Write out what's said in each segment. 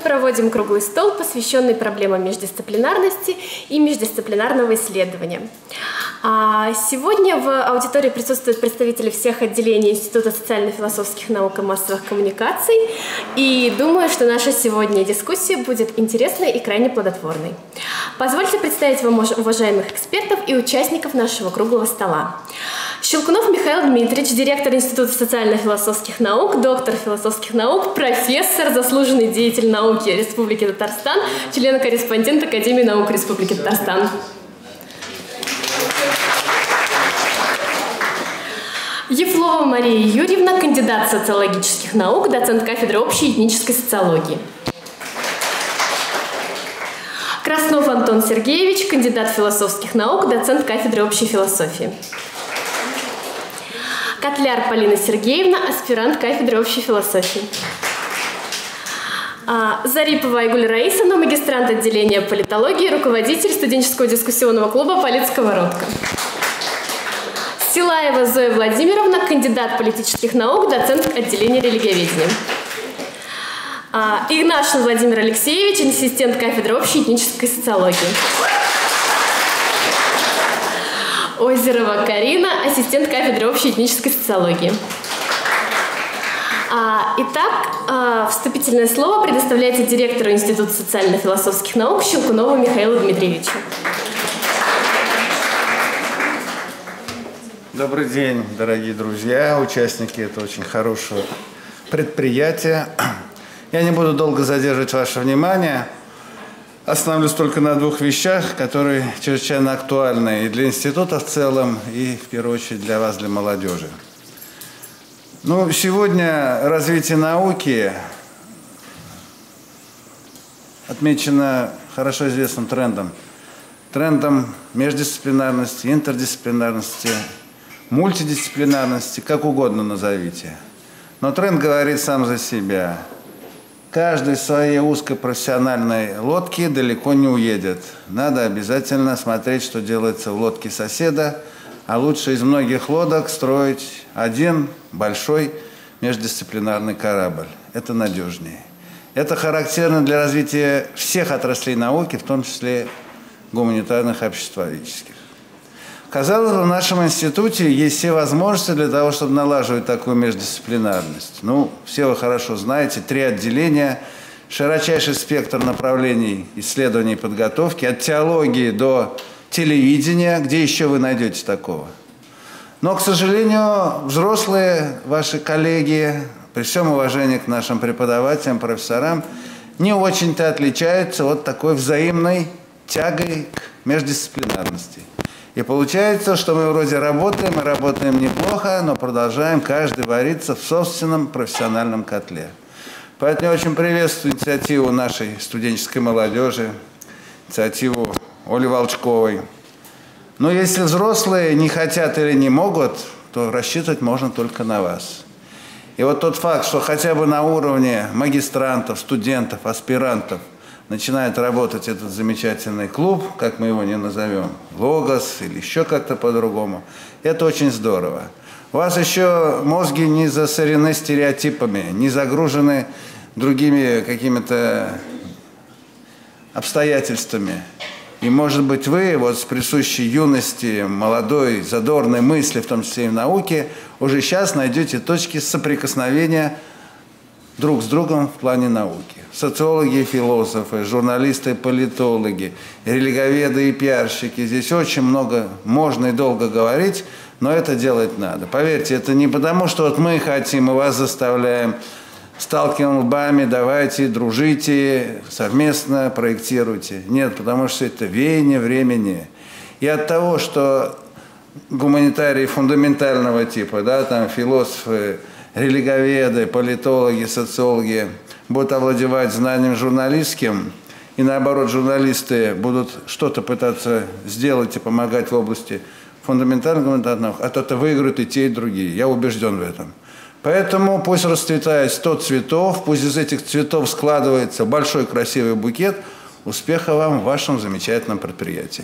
проводим круглый стол, посвященный проблемам междисциплинарности и междисциплинарного исследования. Сегодня в аудитории присутствуют представители всех отделений Института социально-философских наук и массовых коммуникаций. И думаю, что наша сегодня дискуссия будет интересной и крайне плодотворной. Позвольте представить вам уважаемых экспертов и участников нашего круглого стола. Щелкунов Михаил Дмитриевич, директор Института социально-философских наук, доктор философских наук, профессор, заслуженный деятель науки Республики Татарстан, член-корреспондент Академии наук Республики Татарстан. Ефлова Мария Юрьевна, кандидат социологических наук, доцент кафедры общей этнической социологии. Краснов Антон Сергеевич, кандидат философских наук, доцент кафедры общей философии. Котляр Полина Сергеевна, аспирант кафедры общей философии. Зарипова Айгуль Раисовна, магистрант отделения политологии, руководитель студенческого дискуссионного клуба «Политсковородка». Силаева Зоя Владимировна, кандидат политических наук, доцент отделения религиоведения. Игнашин Владимир Алексеевич, ассистент кафедры общей этнической социологии. Озерова Карина, ассистент кафедры общей этнической социологии. Итак, вступительное слово предоставляется директору Института социально-философских наук Щелкунову Михаилу Дмитриевичу. Добрый день, дорогие друзья, участники этого очень хорошего предприятия. Я не буду долго задерживать ваше внимание. Остановлюсь только на двух вещах, которые чрезвычайно актуальны и для института в целом, и в первую очередь для вас, для молодежи. Сегодня развитие науки отмечено хорошо известным трендом. Трендом междисциплинарности, интердисциплинарности, мультидисциплинарности, как угодно назовите. Но тренд говорит сам за себя. Каждый в своей узкой профессиональной лодке далеко не уедет. Надо обязательно смотреть, что делается в лодке соседа, а лучше из многих лодок строить один большой междисциплинарный корабль. Это надежнее. Это характерно для развития всех отраслей науки, в том числе гуманитарных и обществоведческих. Казалось бы, в нашем институте есть все возможности для того, чтобы налаживать такую междисциплинарность. Все вы хорошо знаете, 3 отделения, широчайший спектр направлений исследований и подготовки, от теологии до телевидения, где еще вы найдете такого. Но, к сожалению, взрослые ваши коллеги, при всем уважении к нашим преподавателям, профессорам, не очень-то отличаются от такой взаимной тягой к междисциплинарности. И получается, что мы вроде работаем, и работаем неплохо, но продолжаем каждый вариться в собственном профессиональном котле. Поэтому я очень приветствую инициативу нашей студенческой молодежи, инициативу Оли Волчковой. Но если взрослые не хотят или не могут, то рассчитывать можно только на вас. И вот тот факт, что хотя бы на уровне магистрантов, студентов, аспирантов начинает работать этот замечательный клуб, как мы его не назовем, Логос или еще как-то по-другому, это очень здорово. У вас еще мозги не засорены стереотипами, не загружены другими какими-то обстоятельствами. И, может быть, вы с присущей юности, молодой, задорной мысли, в том числе и в науке, уже сейчас найдете точки соприкосновения друг с другом в плане науки. Социологи и философы, журналисты и политологи, религоведы и пиарщики. Здесь очень много можно и долго говорить, но это делать надо. Поверьте, это не потому, что мы хотим и вас заставляем, сталкиваем лбами, давайте, дружите, совместно проектируйте. Нет, потому что это веяние времени. И от того, что гуманитарии фундаментального типа, философы, религоведы, политологи, социологи будут овладевать знанием журналистским, и наоборот, журналисты будут что-то пытаться сделать и помогать в области фундаментальных гуманитарных наук, это выиграют и те, и другие. Я убежден в этом. Поэтому пусть расцветает 100 цветов, пусть из этих цветов складывается большой красивый букет. Успеха вам в вашем замечательном предприятии.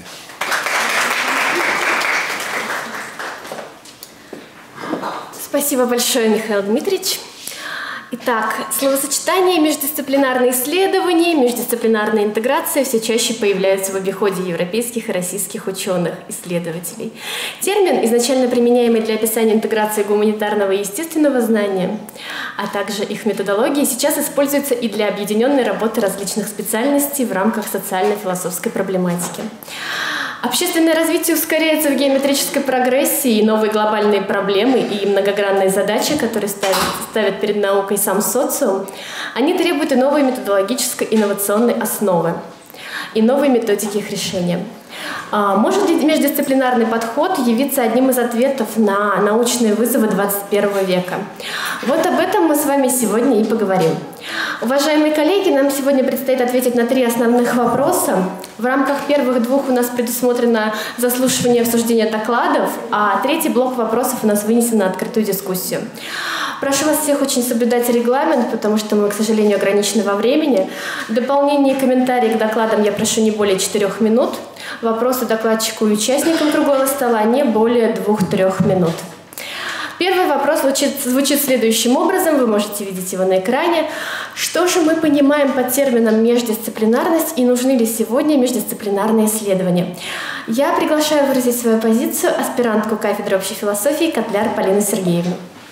Спасибо большое, Михаил Дмитриевич. Итак, словосочетания междисциплинарные исследования, междисциплинарная интеграция все чаще появляются в обиходе европейских и российских ученых-исследователей. Термин, изначально применяемый для описания интеграции гуманитарного и естественного знания, а также их методологии, сейчас используется и для объединенной работы различных специальностей в рамках социально-философской проблематики. Общественное развитие ускоряется в геометрической прогрессии, и новые глобальные проблемы и многогранные задачи, которые ставят перед наукой сам социум, они требуют и новой методологической инновационной основы, и новой методики их решения. Может ли междисциплинарный подход явиться одним из ответов на научные вызовы 21 века? Вот об этом мы с вами сегодня и поговорим. Уважаемые коллеги, нам сегодня предстоит ответить на 3 основных вопроса. В рамках первых 2 у нас предусмотрено заслушивание и обсуждение докладов, а 3-й блок вопросов у нас вынесен на открытую дискуссию. Прошу вас всех очень соблюдать регламент, потому что мы, к сожалению, ограничены во времени. Дополнения и комментарии к докладам я прошу не более 4 минут. Вопросы докладчику и участникам круглого стола не более 2-3 минут. Первый вопрос звучит следующим образом, вы можете видеть его на экране. Что же мы понимаем под термином междисциплинарность и нужны ли сегодня междисциплинарные исследования? Я приглашаю выразить свою позицию аспирантку кафедры общей философии Котляр Полину Сергеевну.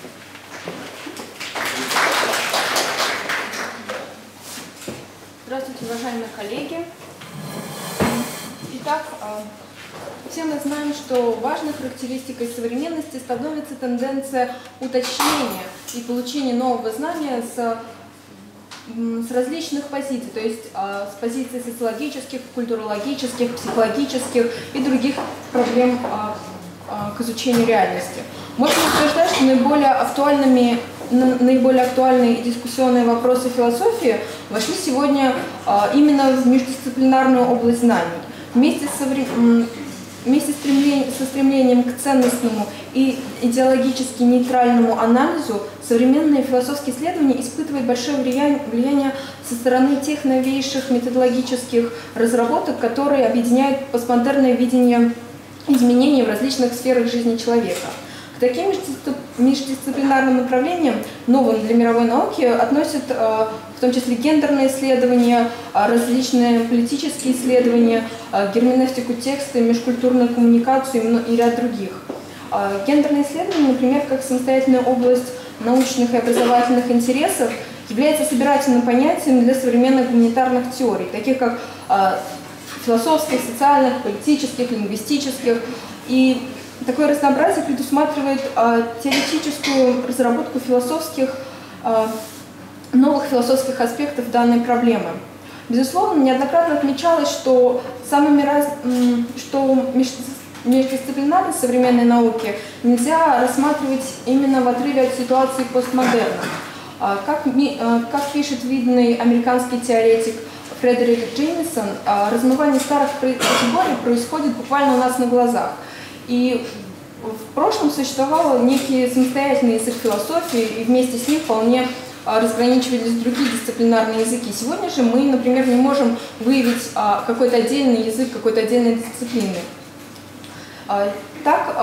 Здравствуйте, уважаемые коллеги. Итак, все мы знаем, что важной характеристикой современности становится тенденция уточнения и получения нового знания с различных позиций, то есть с позиций социологических, культурологических, психологических и других проблем к изучению реальности. Можно утверждать, что наиболее актуальные дискуссионные вопросы философии вошли сегодня именно в междисциплинарную область знаний. Вместе со стремлением к ценностному и идеологически нейтральному анализу современные философские исследования испытывают большое влияние со стороны тех новейших методологических разработок, которые объединяют постмодерное видение изменений в различных сферах жизни человека. К таким междисциплинарным направлениям, новым для мировой науки, относят в том числе гендерные исследования, различные политические исследования, герменевтику текста, межкультурную коммуникацию и ряд других. Гендерные исследования, например, как самостоятельная область научных и образовательных интересов, является собирательным понятием для современных гуманитарных теорий, таких как философских, социальных, политических, лингвистических. И такое разнообразие предусматривает теоретическую разработку новых философских аспектов данной проблемы. Безусловно, неоднократно отмечалось, что междисциплинарность современной науки нельзя рассматривать именно в отрыве от ситуации постмодерна. Как пишет видный американский теоретик Фредерик Джеймисон, размывание старых категорий происходит буквально у нас на глазах. И в прошлом существовал некий самостоятельный язык философии, и вместе с ним вполне разграничивались другие дисциплинарные языки. Сегодня же мы, например, не можем выявить какой-то отдельный язык, какой-то отдельной дисциплины. Так,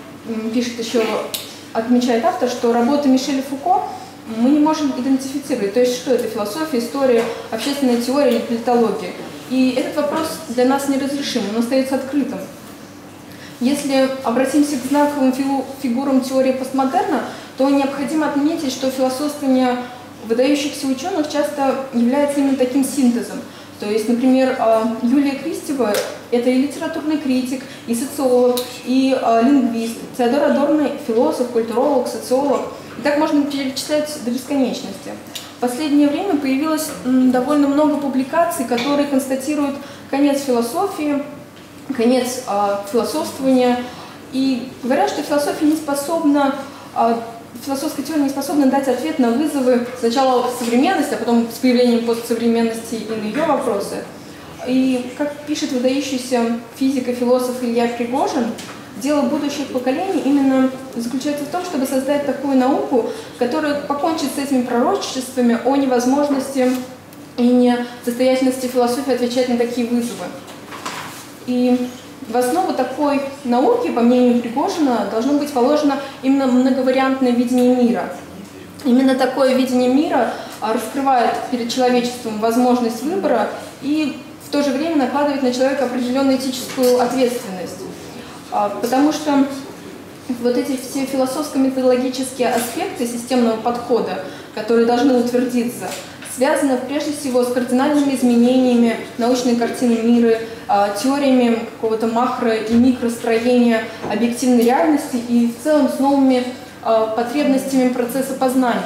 отмечает автор, что работы Мишеля Фуко мы не можем идентифицировать, то есть что это философия, история, общественная теория или политология. И этот вопрос для нас неразрешим, он остается открытым. Если обратимся к знаковым фигурам теории постмодерна, то необходимо отметить, что философствование выдающихся ученых часто является именно таким синтезом. То есть, например, Юлия Кристева – это и литературный критик, и социолог, и лингвист. Теодор Адорно – философ, культуролог, социолог. И так можно перечислять до бесконечности. В последнее время появилось довольно много публикаций, которые констатируют конец философии, конец философствования. И говорят, что философская теория не способна дать ответ на вызовы сначала современности, а потом с появлением постсовременности и на ее вопросы. И, как пишет выдающийся физик и философ Илья Пригожин, дело будущих поколений именно заключается в том, чтобы создать такую науку, которая покончит с этими пророчествами о невозможности и несостоятельности философии отвечать на такие вызовы. И в основу такой науки, по мнению Пригожина, должно быть положено именно многовариантное видение мира. Именно такое видение мира раскрывает перед человечеством возможность выбора и в то же время накладывает на человека определенную этическую ответственность. Потому что вот эти все философско-методологические аспекты системного подхода, которые должны утвердиться, связаны прежде всего с кардинальными изменениями научной картины мира, теориями какого-то макро- и микростроения объективной реальности и в целом с новыми потребностями процесса познания.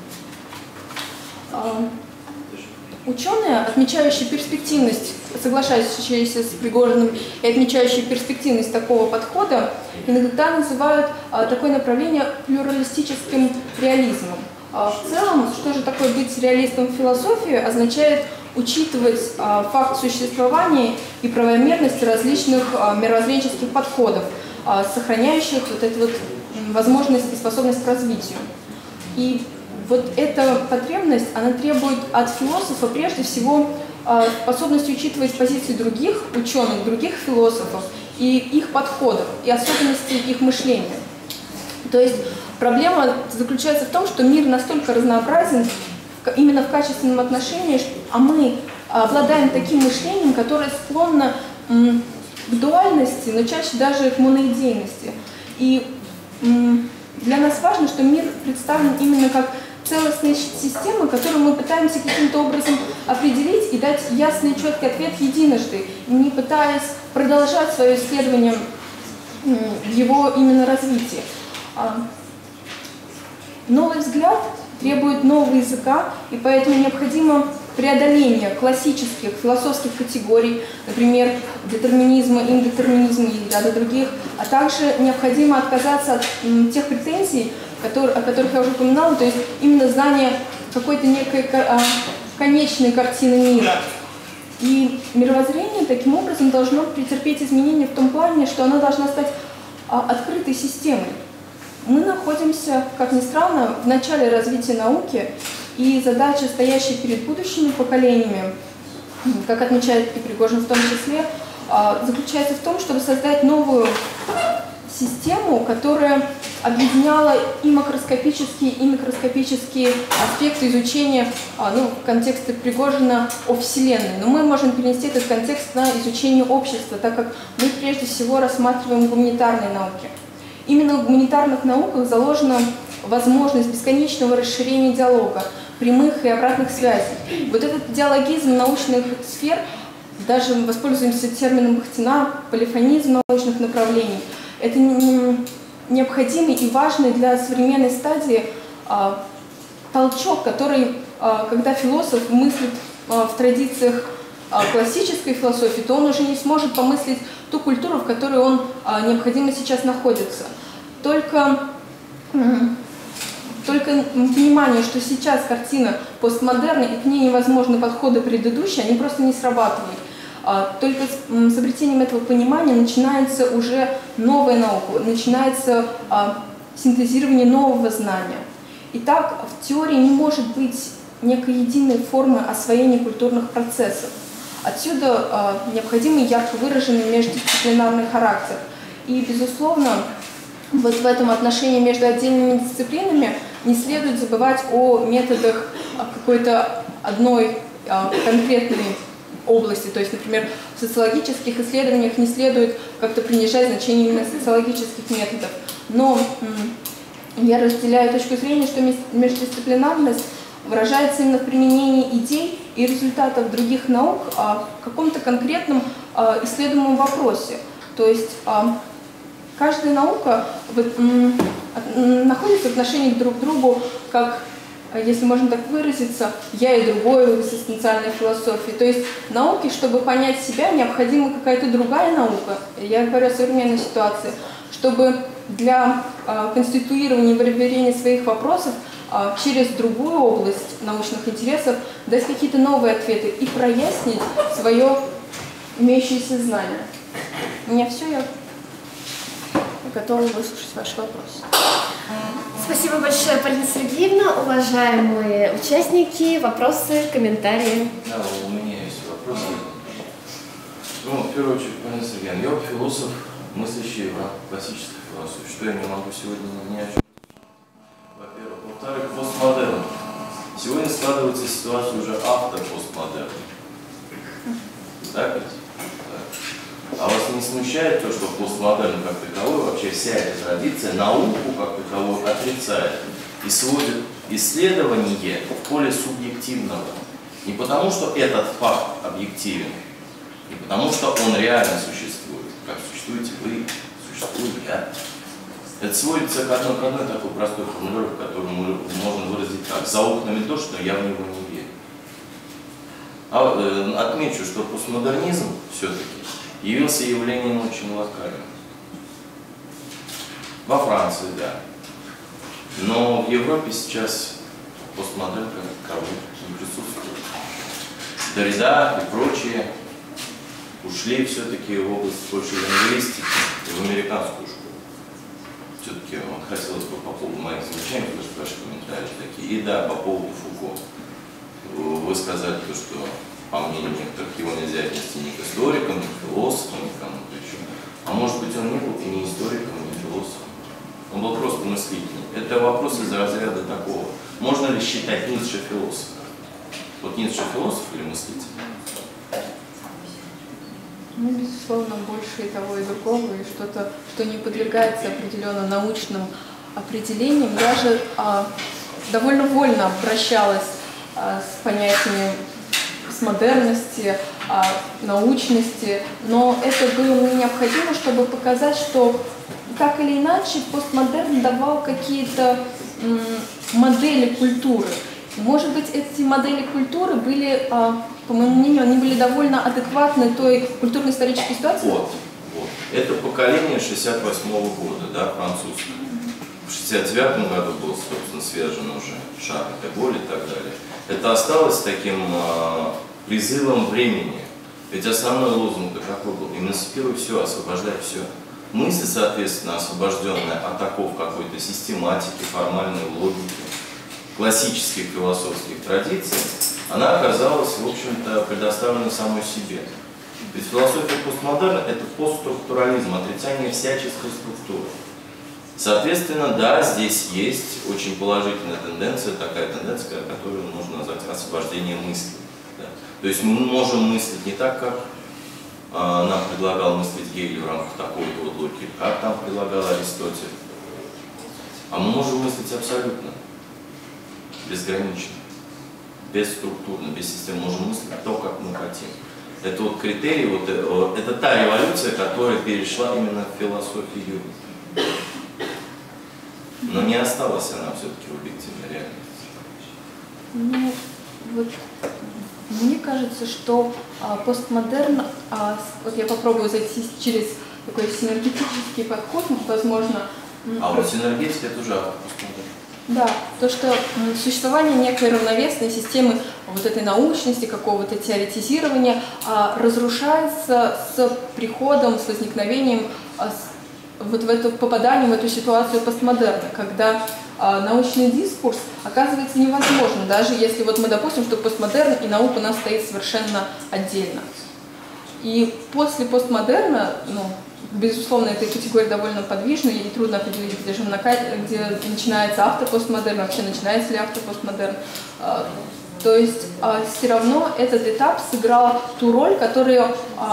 Ученые, отмечающие перспективность, соглашающиеся с Пригожиным и отмечающие перспективность такого подхода, иногда называют такое направление плюралистическим реализмом. В целом, что же такое быть реалистом в философии, означает учитывать факт существования и правомерность различных мировоззренческих подходов, сохраняющих вот эту вот возможность и способность к развитию. И вот эта потребность, она требует от философа прежде всего способности учитывать позиции других ученых, других философов и их подходов, и особенности их мышления. То есть проблема заключается в том, что мир настолько разнообразен именно в качественном отношении, а мы обладаем таким мышлением, которое склонно к дуальности, но чаще даже к моноидейности. И для нас важно, что мир представлен именно как целостная система, которую мы пытаемся каким-то образом определить и дать ясный и четкий ответ единожды, не пытаясь продолжать свое исследование в его именно развитии. Новый взгляд требует нового языка, и поэтому необходимо преодоление классических философских категорий, например, детерминизма, индетерминизма и ряда других, а также необходимо отказаться от тех претензий, о которых я уже упоминала, то есть именно знание какой-то некой конечной картины мира. И мировоззрение таким образом должно претерпеть изменения в том плане, что оно должно стать открытой системой. Мы находимся, как ни странно, в начале развития науки, и задача, стоящая перед будущими поколениями, как отмечает и Пригожин в том числе, заключается в том, чтобы создать новую систему, которая объединяла и макроскопические, и микроскопические аспекты изучения, в контексте Пригожина о Вселенной. Но мы можем перенести этот контекст на изучение общества, так как мы прежде всего рассматриваем гуманитарные науки. Именно в гуманитарных науках заложена возможность бесконечного расширения диалога, прямых и обратных связей. Вот этот диалогизм научных сфер, даже воспользуемся термином Бахтина, полифонизм научных направлений, это необходимый и важный для современной стадии толчок, который, когда философ мыслит в традициях классической философии, то он уже не сможет помыслить ту культуру, в которой он необходимо сейчас находится. Только понимание, что сейчас картина постмодерна и к ней невозможны подходы предыдущие, они просто не срабатывают. Только с обретением этого понимания начинается уже новая наука, начинается синтезирование нового знания. Итак, в теории не может быть некой единой формы освоения культурных процессов. Отсюда необходимый ярко выраженный междисциплинарный характер. И, безусловно, вот в этом отношении между отдельными дисциплинами не следует забывать о методах какой-то одной конкретной области. То есть, например, в социологических исследованиях не следует как-то принижать значение именно социологических методов. Но я разделяю точку зрения, что междисциплинарность выражается именно в применении идей и результатов других наук в каком-то конкретном исследуемом вопросе. То есть каждая наука находится в отношении друг к другу, как, если можно так выразиться, я и другой в экзистенциальной философии. То есть науке, чтобы понять себя, необходима какая-то другая наука. Я говорю о современной ситуации, чтобы для конституирования и выявления своих вопросов через другую область научных интересов дать какие-то новые ответы и прояснить свое имеющееся знание. У меня все, я готова выслушать ваши вопросы. Спасибо большое, Полина Сергеевна. Уважаемые участники, вопросы, комментарии? Да, у меня есть вопросы. В первую очередь, Полина Сергеевна, я философ, мыслящий в рамках классической философии. Что я не могу сегодня ни о чем. Во-первых. Во-вторых, сегодня складывается ситуация уже автопостмодерна. Так ведь? Да. А вас не смущает то, что постмодерн как таковой, вообще вся эта традиция, науку как таковую отрицает и сводит исследование в поле субъективного? Не потому, что этот факт объективен, не потому, что он реально существует, как существуете вы, существую я. Это сводится к одной такой простой формулировке, которую можно выразить так: за окнами дождь, но я в него не верю. Отмечу, что постмодернизм все-таки явился явлением очень локальным. Во Франции, да. Но в Европе сейчас постмодерн как таковой не присутствует. Дорида и прочие ушли все-таки в область больше лингвистики и в американскую школу. Все-таки хотелось бы по поводу моих замечаний, потому что ваши комментарии такие. И да, по поводу Фуко. Вы сказали то, что, по мнению некоторых, его нельзя отнести ни к историкам, ни к философам, ни к кому-то еще. А может быть, он не был и не историком, и не философом. Он был просто мыслителем. Это вопрос из разряда такого: можно ли считать Ницше философом? Вот Ницше философ или мыслитель? Ну, безусловно, больше и того, и другого, и что-то, что не подвергается определенно научным определениям. Я же довольно вольно обращалась с понятиями постмодерности, научности, но это было мне необходимо, чтобы показать, что так или иначе постмодерн давал какие-то модели культуры. Может быть, эти модели культуры были, по моему мнению, они были довольно адекватны той культурно-исторической ситуации. Вот. Это поколение 68-го года, да, французское. В 69-м году был, собственно, свержен уже Шарль де Голль и так далее. Это осталось таким призывом времени. Ведь основной лозунг какой был? Эмансипируй все, освобождай все. Мысль, соответственно, освобожденная от оков какой-то систематики, формальной логики, классических философских традиций, она оказалась, в общем-то, предоставлена самой себе. Ведь философия постмодерна – это постструктурализм, отрицание всяческой структуры. Соответственно, да, здесь есть очень положительная тенденция, такая тенденция, которую можно назвать освобождение мысли. Да. То есть мы можем мыслить не так, как нам предлагал мыслить Гегель в рамках такой-то вот логики, как там предлагал Аристотель. А мы можем мыслить абсолютно безгранично, бесструктурно, без системы. Можем мыслить то, как мы хотим. Это вот критерий, это та революция, которая перешла именно в философию. Но не осталась она все-таки в объективной реальности. Ну, вот, мне кажется, что постмодерн, вот я попробую зайти через такой синергетический подход, возможно. А вот синергетика – это уже автопостмодерн. Да, то, что существование некой равновесной системы вот этой научности, какого-то теоретизирования разрушается с приходом, с возникновением, вот в это попадание в эту ситуацию постмодерна, когда научный дискурс оказывается невозможным, даже если вот мы допустим, что постмодерн и наука у нас стоит совершенно отдельно. И после постмодерна, безусловно, эта категория довольно подвижная, и трудно определить, где начинается автопостмодерн, вообще начинается ли автопостмодерн. То есть все равно этот этап сыграл ту роль, которую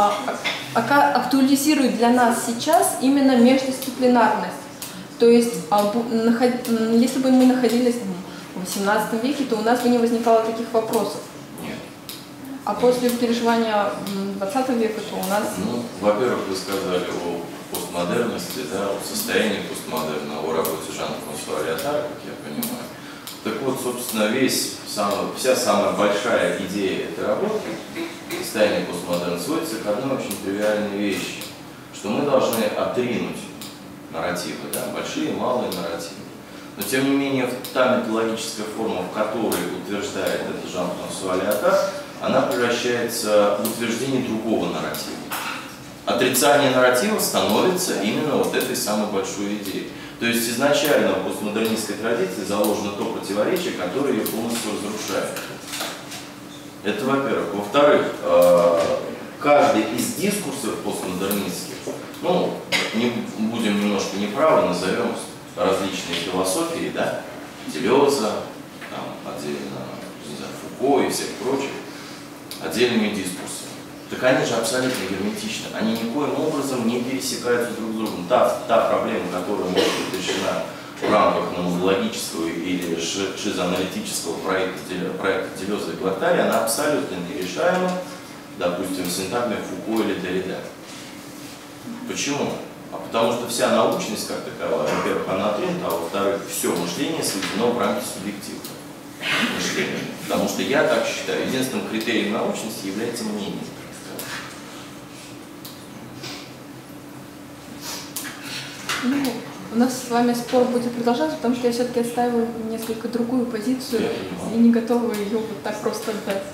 актуализирует для нас сейчас именно междисциплинарность. То есть если бы мы находились в XVIII веке, то у нас бы не возникало таких вопросов. Нет. А после переживания XX века, то у нас... Во-первых, вы сказали о постмодерности, да, о состоянии постмодерна, о работе Жана-Франсуа Лиотара, как я понимаю. Так вот, собственно, вся самая большая идея этой работы, состояние постмодерна, сводится к одной очень тривиальной вещи, что мы должны отринуть нарративы, да, большие и малые нарративы. Но, тем не менее, та методологическая форма, в которой утверждает это Жан-Франсуа Лиотар, она превращается в утверждение другого нарратива. Отрицание нарратива становится именно вот этой самой большой идеей. То есть изначально в постмодернистской традиции заложено то противоречие, которое ее полностью разрушает. Это во-первых. Во-вторых, каждый из дискурсов постмодернистских, не будем немножко неправы, назовем различные философии, да, Делеза, там отдельно Ну, у нас с вами спор будет продолжаться, потому что я все-таки отстаиваю несколько другую позицию и не готова ее вот так просто отдать.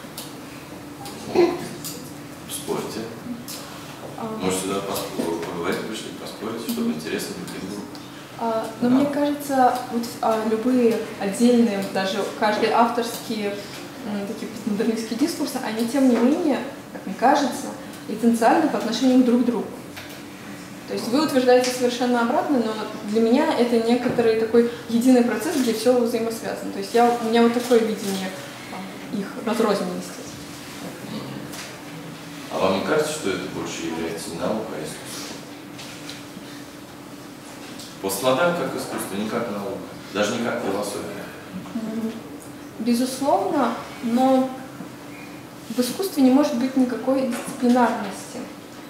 Спорьте. Может, сюда поговорить, пришли, поспорить, чтобы интересно было. Но мне кажется, вот, любые отдельные, даже каждый авторские такие постмодернистские дискурсы, они тем не менее, как мне кажется, эссенциальны по отношению друг к другу. То есть вы утверждаете совершенно обратно, но для меня это некоторый такой единый процесс, где все взаимосвязано. То есть у меня вот такое видение их разрозненности. А вам не кажется, что это больше является не наука, а искусство? Постмодерн как искусство, не как наука, даже не как философия. Безусловно, но в искусстве не может быть никакой дисциплинарности.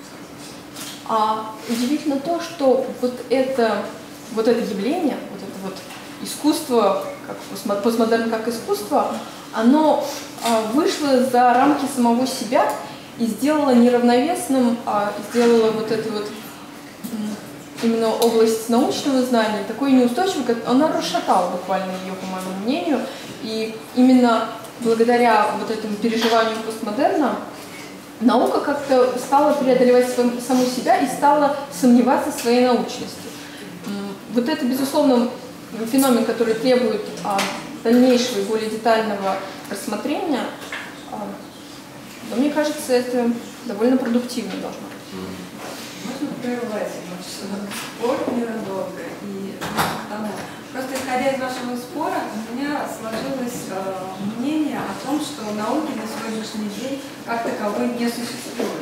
А удивительно то, что вот это явление, вот это вот искусство, как постмодерн как искусство, оно вышло за рамки самого себя и сделало неравновесным, сделало вот эту вот именно область научного знания такой неустойчивой, как она расшатала буквально ее, по моему мнению, и именно благодаря вот этому переживанию постмодерна наука как-то стала преодолевать саму себя и стала сомневаться в своей научности. Вот это, безусловно, феномен, который требует дальнейшего и более детального рассмотрения, но мне кажется, это довольно продуктивно должно быть. Можно прервать спор ненадолго? Просто исходя из вашего спора, у меня сложилось мнение о том, что науки на сегодняшний день как таковой не существует.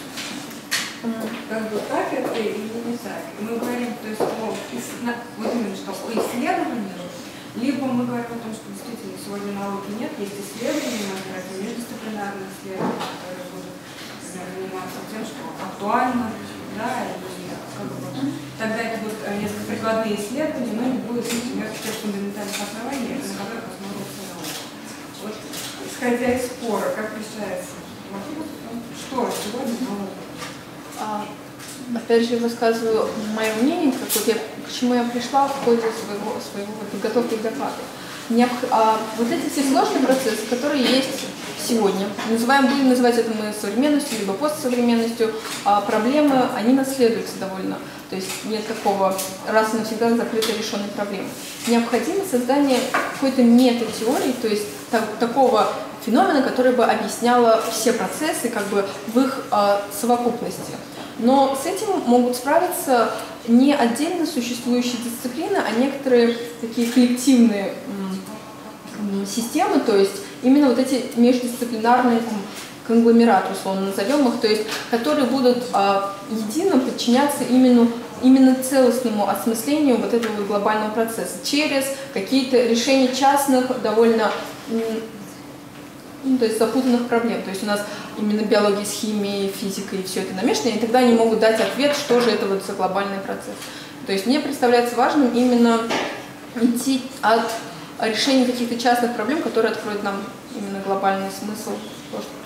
Как бы так это или не так? Мы говорим, то есть, вот именно что о исследовании, либо мы говорим о том, что действительно сегодня науки нет, есть исследования, например, междисциплинарные исследования, которые будут, например, заниматься тем, что актуально, да, и как бы тогда это будут несколько прикладные исследования, но не будет, например, тех фундаментальных оснований, на которых основывается наука. Вот, исходя из спора, как решается вопрос, что сегодня наука? Опять же, высказываю мое мнение, к чему я пришла в ходе своего подготовки к докладу. Вот эти все сложные процессы, которые есть сегодня, будем называть это мы современностью, либо постсовременностью, проблемы, они наследуются довольно. То есть нет такого раз и навсегда закрытой решенной проблемы. Необходимо создание какой-то метатеории, то есть такого феномена, который бы объясняло все процессы как бы в их совокупности. Но с этим могут справиться не отдельно существующие дисциплины, а некоторые такие коллективные системы, то есть именно вот эти междисциплинарные конгломераты, условно назовем их, то есть которые будут едино подчиняться именно целостному осмыслению вот этого глобального процесса через какие-то решения частных, довольно то есть запутанных проблем. То есть у нас именно биология с химией, физикой и все это намешано, и тогда они могут дать ответ, что же это вот за глобальный процесс. То есть мне представляется важным именно идти от решения каких-то частных проблем, которые откроют нам именно глобальный смысл того, что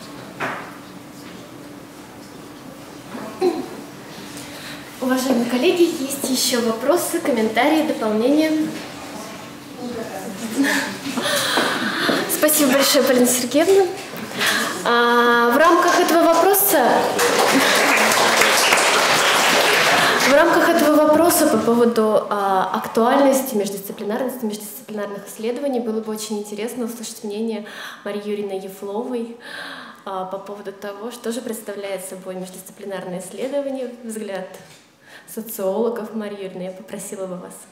происходит. Уважаемые коллеги, есть еще вопросы, комментарии, дополнения? Спасибо большое, Полина Сергеевна. В рамках этого вопроса по поводу актуальности, междисциплинарности, междисциплинарных исследований было бы очень интересно услышать мнение Марии Юрьевны Ефловой по поводу того, что же представляет собой междисциплинарное исследование, взгляд социологов. Мария Юрьевна, я попросила бы вас.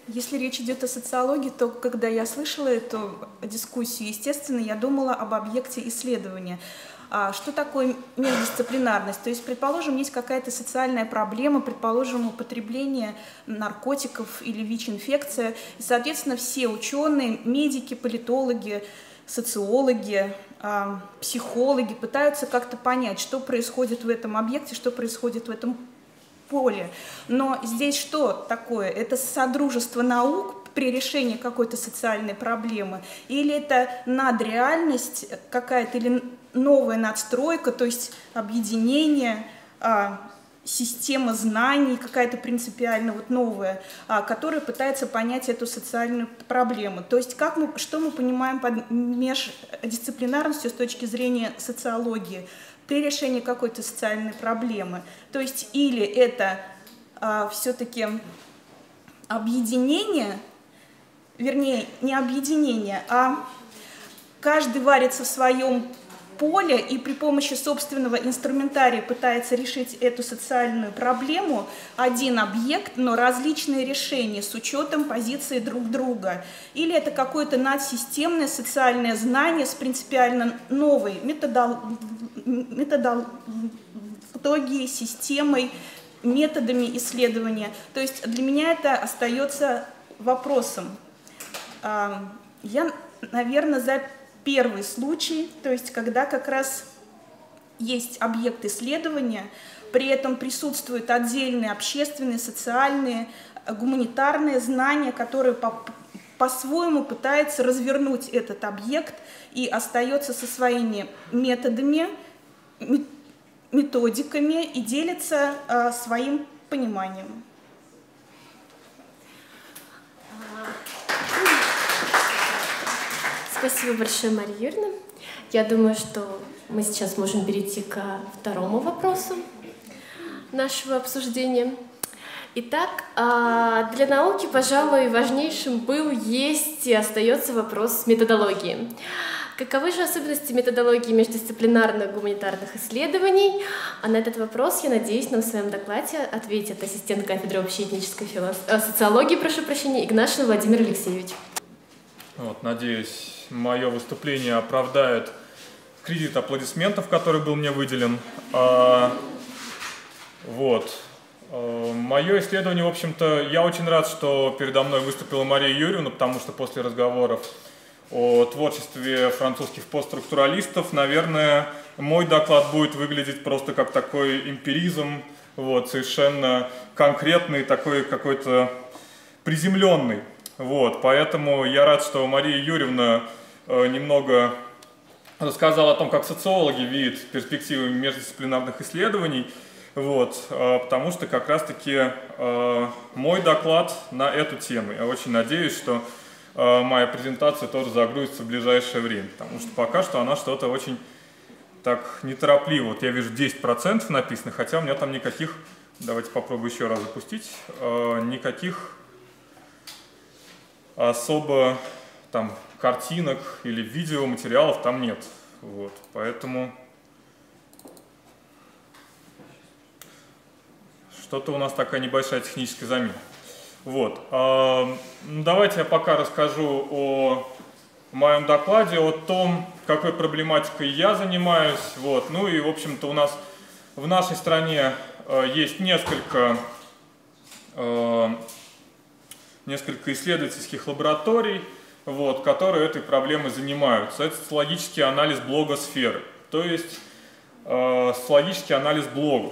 Если речь идет о социологии, то когда я слышала эту дискуссию, естественно, я думала об объекте исследования. Что такое междисциплинарность? То есть, предположим, есть какая-то социальная проблема, предположим, употребление наркотиков или ВИЧ-инфекция, и, соответственно, все ученые, медики, политологи, социологи, психологи пытаются как-то понять, что происходит в этом объекте, что происходит в этом поле. Но здесь что такое? Это содружество наук при решении какой-то социальной проблемы? Или это надреальность какая-то, или новая надстройка, то есть объединение, система знаний, какая-то принципиально вот новая, которая пытается понять эту социальную проблему. То есть что мы понимаем под междисциплинарностью с точки зрения социологии при решении какой-то социальной проблемы? То есть или это все-таки объединение, вернее, не объединение, а каждый варится в своем поле и при помощи собственного инструментария пытается решить эту социальную проблему, один объект, но различные решения с учетом позиции друг друга. Или это какое-то надсистемное социальное знание с принципиально новой методологией, системой, методами исследования. То есть для меня это остается вопросом. Я, наверное, за первый случай, то есть когда как раз есть объект исследования, при этом присутствуют отдельные общественные, социальные, гуманитарные знания, которые по-своему пытаются развернуть этот объект и остается со своими методами, методиками и делится своим пониманием. Спасибо большое, Мария Юрьевна. Я думаю, что мы сейчас можем перейти ко второму вопросу нашего обсуждения. Итак, для науки, пожалуй, важнейшим был, есть и остается вопрос методологии. Каковы же особенности методологии междисциплинарных гуманитарных исследований? А на этот вопрос, я надеюсь, нам в своем докладе ответит ассистент кафедры общеэтнической социологии, Игнашин Владимир Алексеевич. Надеюсь, мое выступление оправдает кредит аплодисментов, который был мне выделен. Мое исследование, в общем-то, я очень рад, что передо мной выступила Мария Юрьевна, потому что после разговоров о творчестве французских постструктуралистов, наверное, мой доклад будет выглядеть просто как такой эмпиризм, совершенно конкретный, такой какой-то приземленный. Поэтому я рад, что Мария Юрьевна немного рассказала о том, как социологи видят перспективы междисциплинарных исследований, потому что как раз-таки мой доклад на эту тему. Я очень надеюсь, что моя презентация тоже загрузится в ближайшее время, потому что пока что она что-то очень так неторопливо. Я вижу 10% написано, хотя у меня там никаких, давайте попробую еще раз запустить, никаких особо там картинок или видеоматериалов там нет. Поэтому что-то у нас такая небольшая техническая замена. Давайте я пока расскажу о моем докладе, о том, какой проблематикой я занимаюсь. И, в общем-то, у нас в нашей стране есть несколько исследовательских лабораторий, которые этой проблемой занимаются. Это социологический анализ блогосферы, то есть социологический анализ блогов.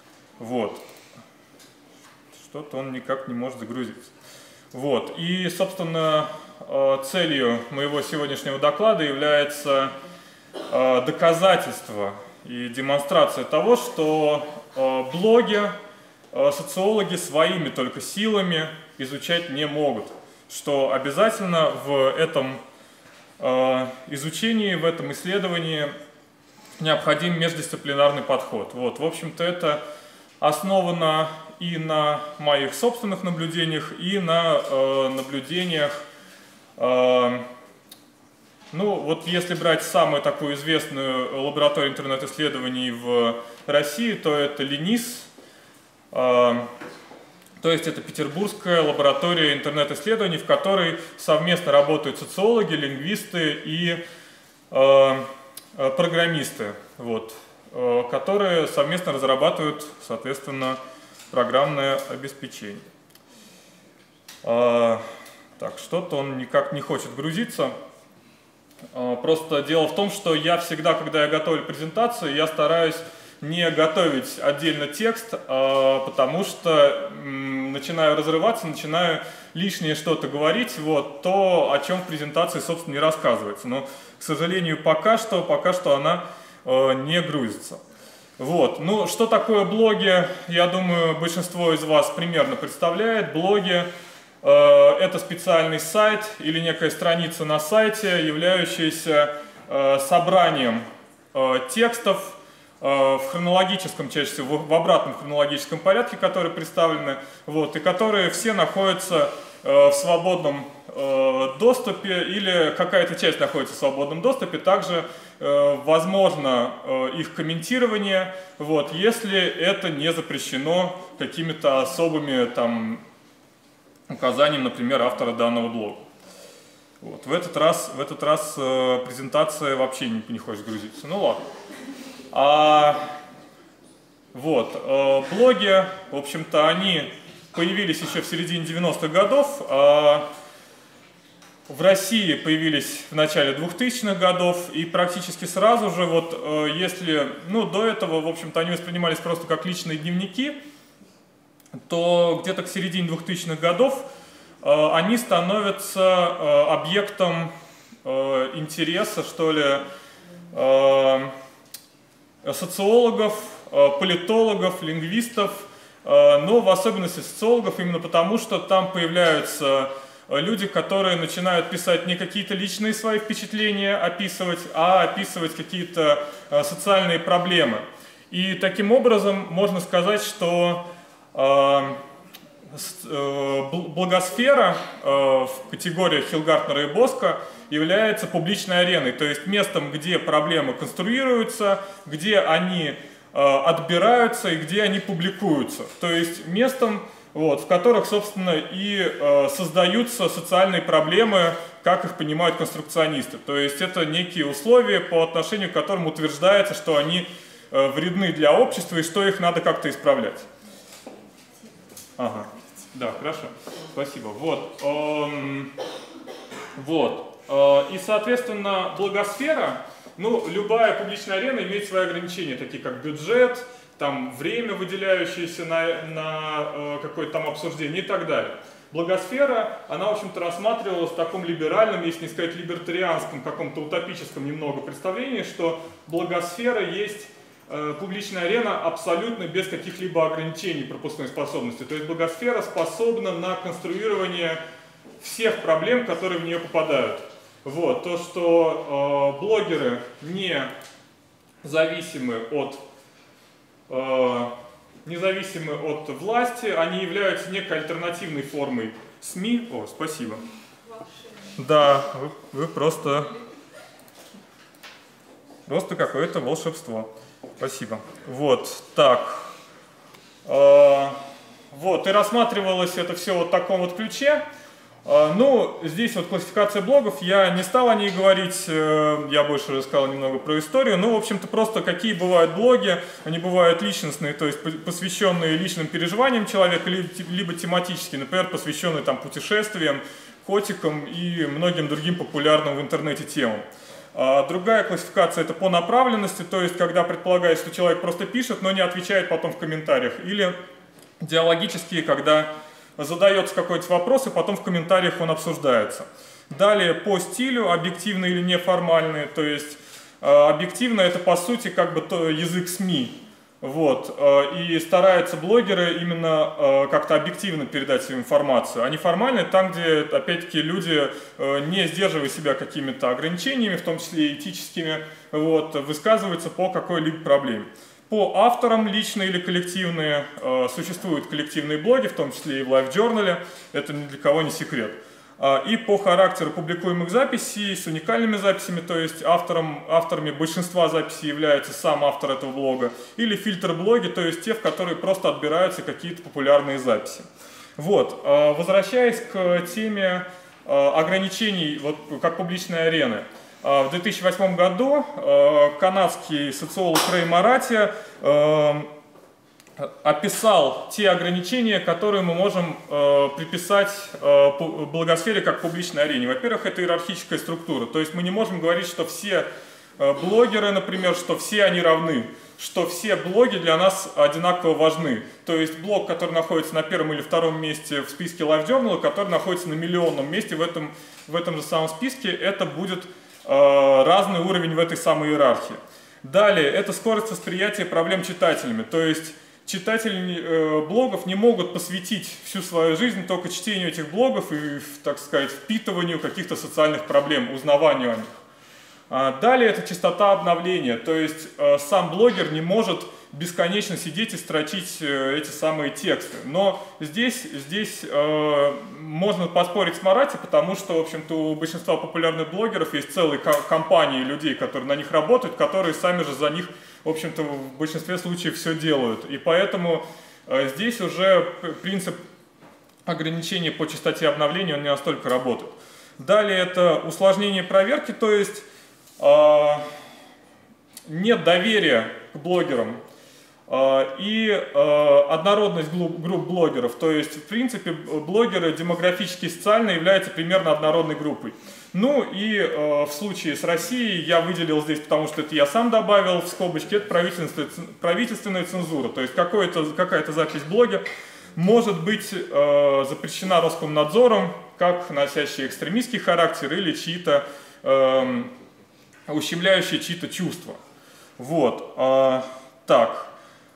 Что-то он никак не может загрузиться. И, собственно, целью моего сегодняшнего доклада является доказательство и демонстрация того, что блоги социологи своими только силами изучать не могут, что обязательно в этом изучении, в этом исследовании необходим междисциплинарный подход. В общем-то, это основано и на моих собственных наблюдениях, и на наблюдениях, если брать самую такую известную лабораторию интернет-исследований в России, то это ЛИНИС, То есть это Петербургская лаборатория интернет-исследований, в которой совместно работают социологи, лингвисты и программисты, вот, которые совместно разрабатывают, соответственно, программное обеспечение. Так, что-то он никак не хочет грузиться. Просто дело в том, что я всегда, когда я готовлю презентацию, я стараюсь не готовить отдельно текст, потому что начинаю разрываться, начинаю лишнее что-то говорить, вот, то, о чем в презентации, собственно, не рассказывается. Но, к сожалению, пока что она не грузится. Вот. Ну, что такое блоги, я думаю, большинство из вас примерно представляет. Блоги – это специальный сайт или некая страница на сайте, являющаяся собранием текстов, в хронологическом, чаще всего в обратном хронологическом порядке, которые представлены, вот, и которые все находятся в свободном доступе, или какая-то часть находится в свободном доступе. Также возможно их комментирование, вот, если это не запрещено какими-то особыми там указаниями, например, автора данного блога. Вот. В этот раз презентация вообще не хочет грузиться. Ну ладно. Блоги, в общем-то, они появились еще в середине 90-х годов, в России появились в начале 2000-х годов, и практически сразу же, вот, если, ну, до этого, в общем-то, они воспринимались просто как личные дневники, то где-то к середине 2000-х годов они становятся объектом интереса, что ли, социологов, политологов, лингвистов, но в особенности социологов, именно потому, что там появляются люди, которые начинают писать не какие-то личные свои впечатления описывать, а описывать какие-то социальные проблемы. И таким образом можно сказать, что блогосфера в категориях Хилгартнера и Боска является публичной ареной, то есть местом, где проблемы конструируются, где они отбираются и где они публикуются. То есть местом, вот, в которых, собственно, и создаются социальные проблемы, как их понимают конструкционисты. То есть это некие условия, по отношению к которым утверждается, что они вредны для общества и что их надо как-то исправлять. Ага. Да, хорошо. Спасибо. И, соответственно, блогосфера, ну, любая публичная арена имеет свои ограничения, такие как бюджет, там, время, выделяющееся на какое-то там обсуждение и так далее. Блогосфера, она, в общем-то, рассматривалась в таком либеральном, если не сказать либертарианском, каком-то утопическом немного представлении, что блогосфера есть публичная арена абсолютно без каких-либо ограничений пропускной способности. То есть блогосфера способна на конструирование всех проблем, которые в нее попадают. Вот. То, что блогеры не зависимы от власти, они являются некой альтернативной формой СМИ. О, спасибо. Да, вы просто какое-то волшебство. Спасибо. Вот, так. Вот, и рассматривалось это все вот в таком вот ключе. Ну, здесь вот классификация блогов, я не стал о ней говорить, я больше рассказал немного про историю. Ну, в общем-то, просто какие бывают блоги, они бывают личностные, то есть посвященные личным переживаниям человека, либо тематические, например, посвященные там путешествиям, котикам и многим другим популярным в интернете темам. Другая классификация — это по направленности, то есть когда предполагается, что человек просто пишет, но не отвечает потом в комментариях. Или диалогические, когда задается какой-то вопрос, и потом в комментариях он обсуждается. Далее по стилю, объективные или неформальные, то есть объективно — это по сути как бы язык СМИ. Вот. И стараются блогеры именно как-то объективно передать свою информацию. А неформальные — там, где, опять-таки, люди, не сдерживая себя какими-то ограничениями, в том числе этическими, вот, высказываются по какой-либо проблеме. По авторам, личные или коллективные, существуют коллективные блоги, в том числе и в LiveJournal, это ни для кого не секрет. И по характеру публикуемых записей с уникальными записями, то есть авторами большинства записей является сам автор этого блога, или фильтр-блоги, то есть те, в которые просто отбираются какие-то популярные записи. Вот, возвращаясь к теме ограничений вот, как публичной арены. В 2008 году канадский социолог Рэй Моратти описал те ограничения, которые мы можем приписать блогосфере как публичной арене. Во-первых, это иерархическая структура, то есть мы не можем говорить, что все блогеры, например, что все они равны, что все блоги для нас одинаково важны. То есть блог, который находится на первом или втором месте в списке Life Journal, который находится на миллионном месте в этом же самом списке, это будет разный уровень в этой самой иерархии. Далее, это скорость восприятия проблем читателями. То есть читатели блогов не могут посвятить всю свою жизнь только чтению этих блогов и, так сказать, впитыванию каких-то социальных проблем, узнаванию о них. Далее это частота обновления, то есть сам блогер не может бесконечно сидеть и строчить эти самые тексты. Но здесь можно поспорить с Моратти, потому что, в общем-то, у большинства популярных блогеров есть целые компании людей, которые на них работают, которые сами же за них, в общем-то, в большинстве случаев все делают. И поэтому здесь уже принцип ограничения по частоте обновления, он не настолько работает. Далее это усложнение проверки, то есть нет доверия к блогерам и однородность групп блогеров. То есть, в принципе, блогеры демографически и социально являются примерно однородной группой. Ну и в случае с Россией я выделил здесь, потому что это я сам добавил в скобочки, это правительственная цензура. То есть какая-то запись блога может быть запрещена Роскомнадзором, как носящая экстремистский характер или чьи-то ущемляющие чьи-то чувства. Вот. Так.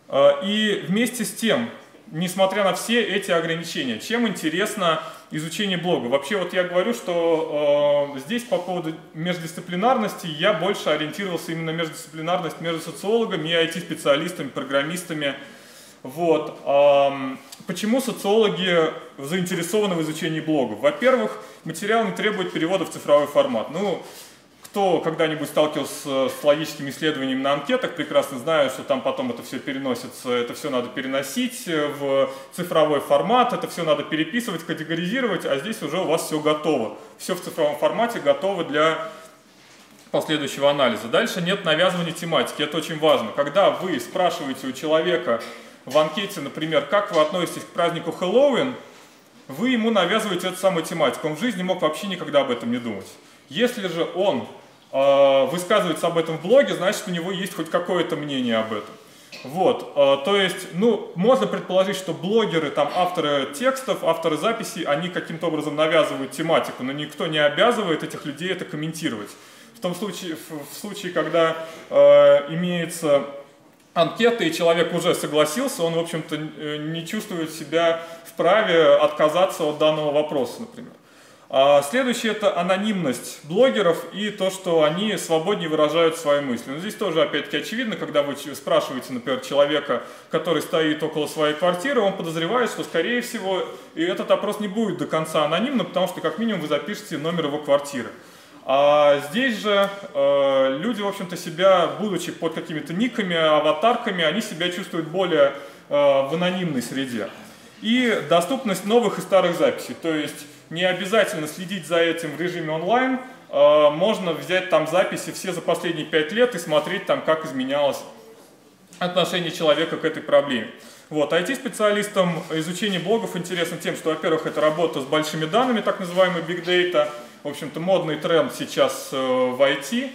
И вместе с тем, несмотря на все эти ограничения, чем интересно изучение блога? Вообще вот я говорю, что здесь по поводу междисциплинарности я больше ориентировался именно на междисциплинарность между социологами и IT-специалистами, программистами. Вот. Почему социологи заинтересованы в изучении блогов? Во-первых, материал не требует перевода в цифровой формат. Ну, кто когда-нибудь сталкивался с логическими исследованиями на анкетах, прекрасно знают, что там потом это все переносится, это все надо переносить в цифровой формат, это все надо переписывать, категоризировать, а здесь уже у вас все готово. Все в цифровом формате готово для последующего анализа. Дальше нет навязывания тематики, это очень важно. Когда вы спрашиваете у человека в анкете, например, как вы относитесь к празднику Хэллоуин, вы ему навязываете эту самую тематику. Он в жизни мог вообще никогда об этом не думать. Если же он высказывается об этом в блоге, значит, у него есть хоть какое-то мнение об этом. Вот, то есть, ну, можно предположить, что блогеры, там, авторы текстов, авторы записей, они каким-то образом навязывают тематику, но никто не обязывает этих людей это комментировать. В случае, когда имеется анкета и человек уже согласился, он, в общем-то, не чувствует себя вправе отказаться от данного вопроса, например. Следующее – это анонимность блогеров и то, что они свободнее выражают свои мысли. Но здесь тоже, опять-таки, очевидно, когда вы спрашиваете, например, человека, который стоит около своей квартиры, он подозревает, что, скорее всего, и этот опрос не будет до конца анонимным, потому что, как минимум, вы запишете номер его квартиры. А здесь же люди, в общем-то, себя, будучи под какими-то никами, аватарками, они себя чувствуют более в анонимной среде. И доступность новых и старых записей, то есть не обязательно следить за этим в режиме онлайн, можно взять там записи все за последние 5 лет и смотреть там, как изменялось отношение человека к этой проблеме. Вот. IT-специалистам изучение блогов интересно тем, что, во-первых, это работа с большими данными, так называемый Big Data, в общем-то, модный тренд сейчас в IT,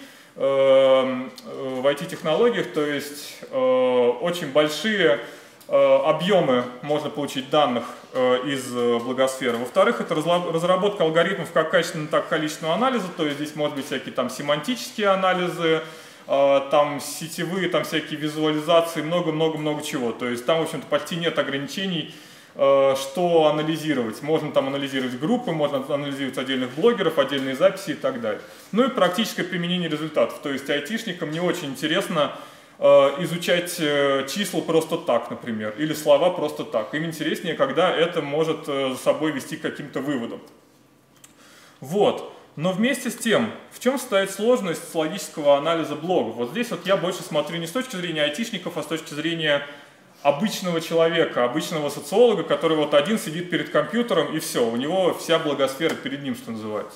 в IT-технологиях, то есть очень большие объемы можно получить данных из блогосферы. Во-вторых, это разработка алгоритмов как качественного, так и количественного анализа, то есть здесь может быть всякие там семантические анализы, там сетевые, там всякие визуализации, много-много-много чего. То есть там, в общем-то, почти нет ограничений, что анализировать. Можно там анализировать группы, можно анализировать отдельных блогеров, отдельные записи и так далее. Ну и практическое применение результатов. То есть айтишникам не очень интересно изучать числа просто так, например, или слова просто так. Им интереснее, когда это может за собой вести к каким-то выводам. Вот. Но вместе с тем, в чем состоит сложность с логического анализа блогов? Вот здесь вот я больше смотрю не с точки зрения айтишников, а с точки зрения обычного человека, обычного социолога, который вот один сидит перед компьютером и все, у него вся благосфера перед ним, что называется.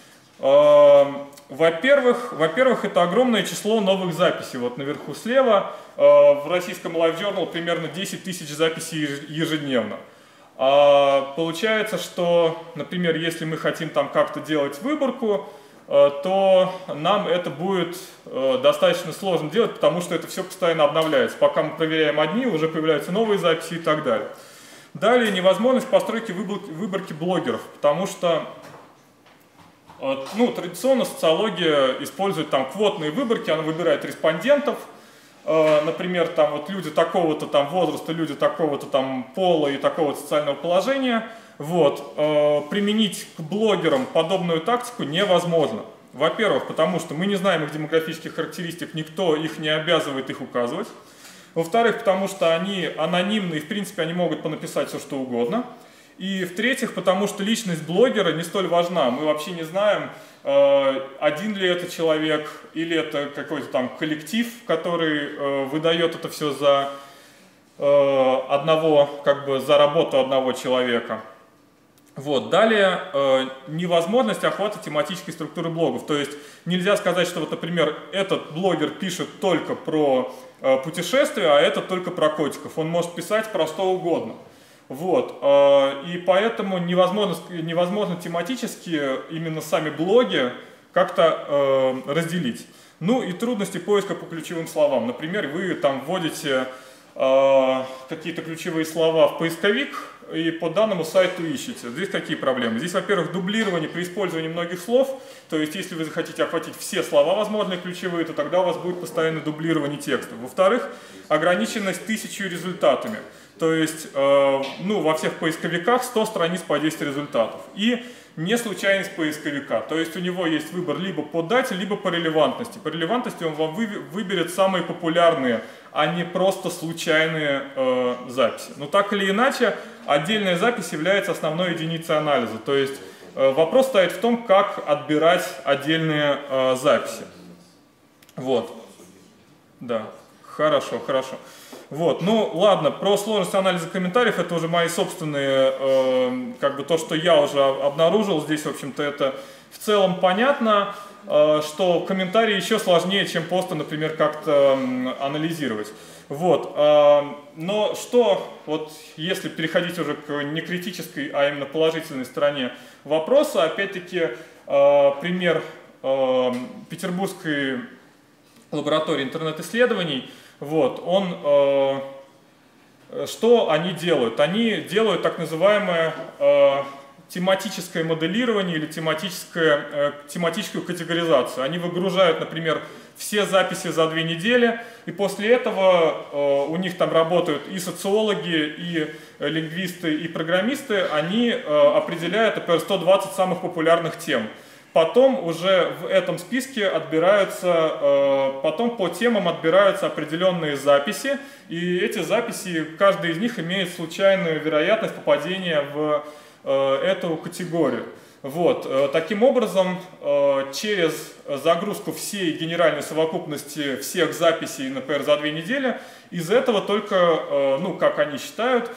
Во-первых, это огромное число новых записей. Вот наверху слева в российском Life Journal примерно 10 тысяч записей ежедневно. Получается, что, например, если мы хотим там как-то делать выборку, то нам это будет достаточно сложно делать, потому что это все постоянно обновляется. Пока мы проверяем одни, уже появляются новые записи и так далее. Далее невозможность постройки выборки блогеров, потому что традиционно социология использует там квотные выборки, она выбирает респондентов, например, там вот люди такого-то там возраста, люди такого-то там пола и такого-то социального положения. Вот. Применить к блогерам подобную тактику невозможно. Во-первых, потому что мы не знаем их демографических характеристик, никто их не обязывает их указывать. Во-вторых, потому что они анонимны и в принципе они могут понаписать все, что угодно. И в-третьих, потому что личность блогера не столь важна. Мы вообще не знаем, один ли это человек или это какой-то там коллектив, который выдает это все за за работу одного человека. Вот. Далее невозможность охвата тематической структуры блогов. То есть нельзя сказать, что, вот, например, этот блогер пишет только про путешествия, а этот только про котиков. Он может писать про что угодно. Вот. И поэтому невозможно тематически именно сами блоги как-то разделить. Ну и трудности поиска по ключевым словам. Например, вы там вводите какие-то ключевые слова в поисковик и по данному сайту ищете. Здесь какие проблемы? Здесь, во-первых, дублирование при использовании многих слов. То есть, если вы захотите охватить все слова возможные ключевые, то тогда у вас будет постоянное дублирование текста. Во-вторых, ограниченность 1000 результатами. То есть, во всех поисковиках 100 страниц по 10 результатов. И не случайность поисковика. То есть, у него есть выбор либо по дате, либо по релевантности. По релевантности он вам выберет самые популярные, а не просто случайные записи. Но так или иначе, отдельная запись является основной единицей анализа. То есть, вопрос стоит в том, как отбирать отдельные записи. Вот. Да, хорошо. Вот, ну ладно, про сложность анализа комментариев, это уже мои собственные, то, что я уже обнаружил. Здесь, в общем-то, это в целом понятно, что комментарии еще сложнее, чем посты, например, как-то анализировать. Вот, но что, вот если переходить уже к не критической, а именно положительной стороне вопроса, опять-таки, пример Петербургской лаборатории интернет-исследований. Вот, что они делают? Они делают так называемое тематическое моделирование или тематическую категоризацию. Они выгружают, например, все записи за 2 недели, и после этого у них там работают и социологи, и лингвисты, и программисты. Они определяют, например, 120 самых популярных тем. Потом уже в этом списке потом по темам отбираются определенные записи, и эти записи, каждая из них имеет случайную вероятность попадения в эту категорию. Вот. Таким образом, через загрузку всей генеральной совокупности всех записей, например, за 2 недели, из этого только, как они считают,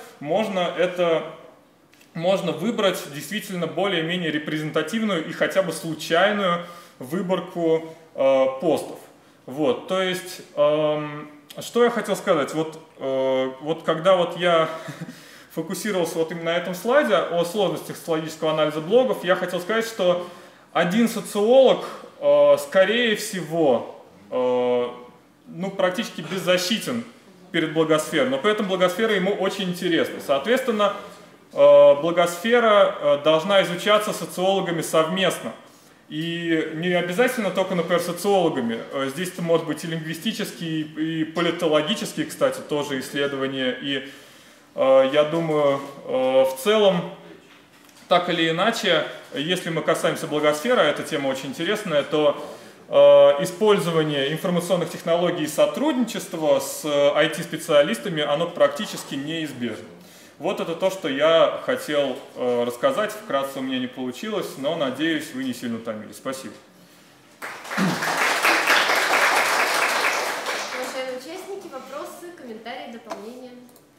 можно выбрать действительно более-менее репрезентативную и хотя бы случайную выборку постов. Вот, то есть, что я хотел сказать, вот когда вот я фокусировался вот именно на этом слайде о сложностях социологического анализа блогов, я хотел сказать, что один социолог, скорее всего, практически беззащитен перед блогосферой, но при этом блогосфера ему очень интересна. Соответственно, блогосфера должна изучаться социологами совместно. И не обязательно только, например, социологами. Здесь это может быть и лингвистические, и политологические, кстати, тоже исследования. И я думаю, в целом, так или иначе, если мы касаемся блогосферы, эта тема очень интересная, то использование информационных технологий и сотрудничество с IT-специалистами, оно практически неизбежно. Вот это то, что я хотел рассказать. Вкратце у меня не получилось, но, надеюсь, вы не сильно утомились. Спасибо. Уважаемые участники, вопросы, комментарии? комментарии, дополнения?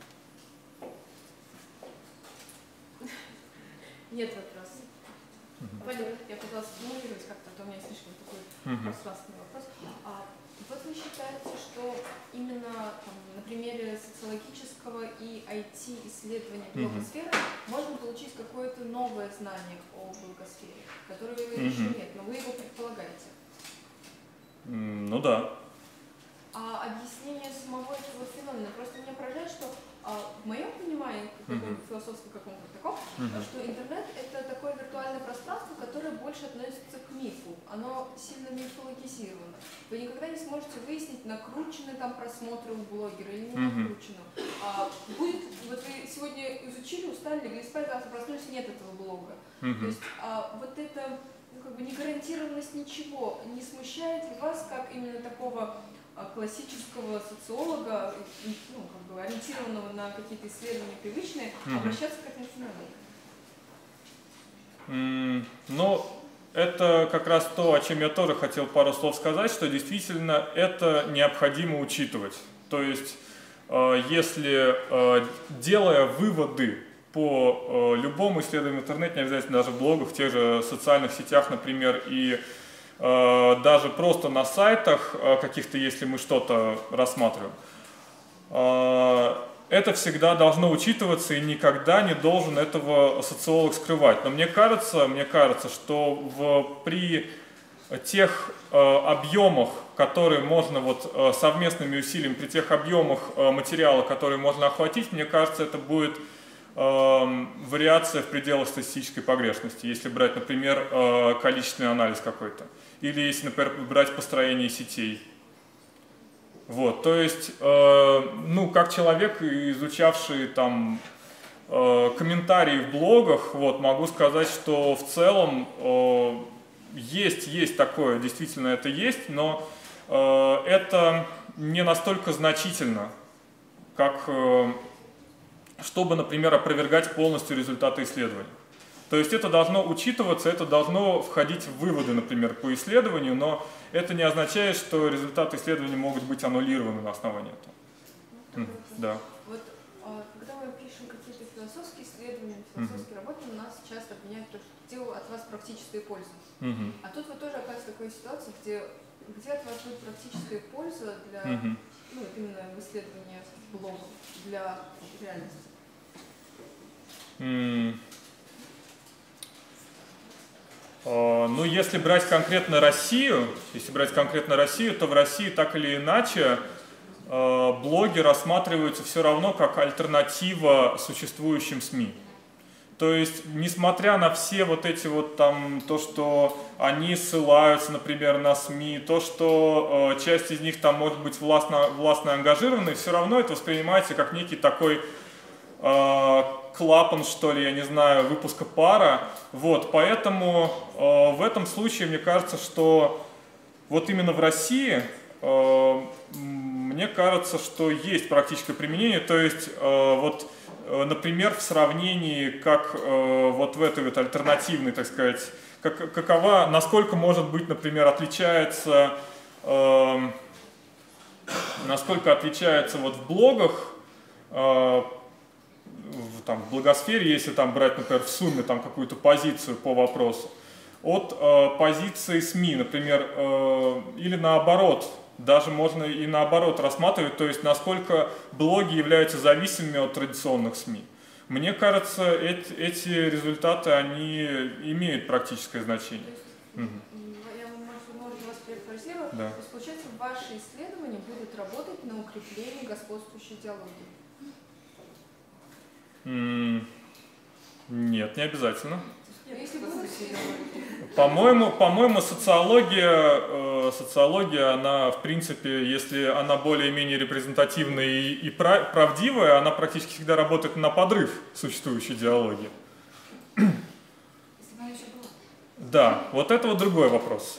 Нет вопросов. Валерий, я пыталась сформулировать как-то, а то у меня слишком такой пространственный вопрос. Вот вы считаете, что именно там, на примере социологического и IT-исследования блогосферы можно получить какое-то новое знание о блогосфере, которого еще нет, но вы его предполагаете? Ну да. А объяснение самого этого феномена просто меня поражает, что в моем понимании, философском каком-то таком, что интернет — это такое виртуальное пространство, которое больше относится к мифу. Оно сильно мифологизировано. Вы никогда не сможете выяснить, накручены там просмотры у блогера или не накручено. Будет, вот вы сегодня изучили, устали, легли спать, завтра проснулись, нет этого блога. То есть вот это как бы негарантированность ничего не смущает ли вас, как именно такого классического социолога, ну, как бы ориентированного на какие-то исследования привычные, обращаться к этому феномену? Ну, это как раз то, о чем я тоже хотел пару слов сказать, что действительно это необходимо учитывать. То есть, если, делая выводы по любому исследованию в интернете, не обязательно даже в блогах, в тех же социальных сетях, например, и даже просто на сайтах каких-то, если мы что-то рассматриваем, это всегда должно учитываться, и никогда не должен этого социолог скрывать. Но мне кажется, что при тех объемах, которые можно вот совместными усилиями, при тех объемах материала, которые можно охватить, мне кажется, это будет вариация в пределах статистической погрешности, если брать, например, количественный анализ какой-то, или если, например, брать построение сетей. Вот, то есть, ну, как человек, изучавший там комментарии в блогах, вот, могу сказать, что в целом есть такое, действительно это есть, но это не настолько значительно, как чтобы, например, опровергать полностью результаты исследования. То есть это должно учитываться, это должно входить в выводы, например, по исследованию, но это не означает, что результаты исследования могут быть аннулированы на основании этого. Да. Вот когда мы пишем какие-то философские исследования, философские работы, нас часто обвиняют, что делаю от вас практическая польза. А тут вы тоже оказываетесь в такой ситуации, где от вас будет практическая польза для, ну, именно в исследовании блогов, для реальности. Ну, если брать конкретно Россию, то в России так или иначе блоги рассматриваются все равно как альтернатива существующим СМИ. То есть, несмотря на все вот эти вот там, то, что они ссылаются, например, на СМИ, то, что часть из них там может быть властно ангажированы, все равно это воспринимается как некий такой клапан, что ли, я не знаю, выпуска пара. Вот, поэтому в этом случае мне кажется, что вот именно в России мне кажется, что есть практическое применение. То есть, вот, например, в сравнении, как вот в этой вот альтернативной, так сказать, какова, насколько может быть, например, отличается вот в блогах, там, в блогосфере, если там брать, например, в сумме там какую-то позицию по вопросу, от позиции СМИ, например, или наоборот, даже можно и наоборот рассматривать, то есть насколько блоги являются зависимыми от традиционных СМИ. Мне кажется, эти результаты, они имеют практическое значение. Я, может, вас перефразирую. Да. То есть, получается, ваши исследования будут работать на укреплении господствующей идеологии? Нет, не обязательно. Если По-моему, социология, она, в принципе, если она более-менее репрезентативная и правдивая, она практически всегда работает на подрыв существующей идеологии. Да, вот это вот другой вопрос.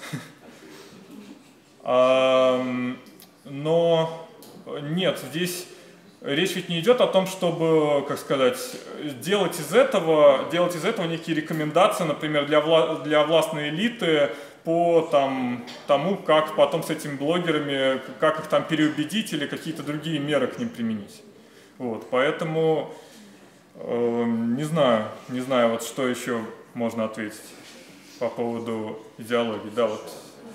Но нет, здесь речь ведь не идет о том, чтобы, как сказать, делать из этого некие рекомендации, например, для властной элиты, по тому, как потом с этими блогерами, как их там переубедить или какие-то другие меры к ним применить. Вот, поэтому не знаю, вот что еще можно ответить по поводу идеологии. Да, вот.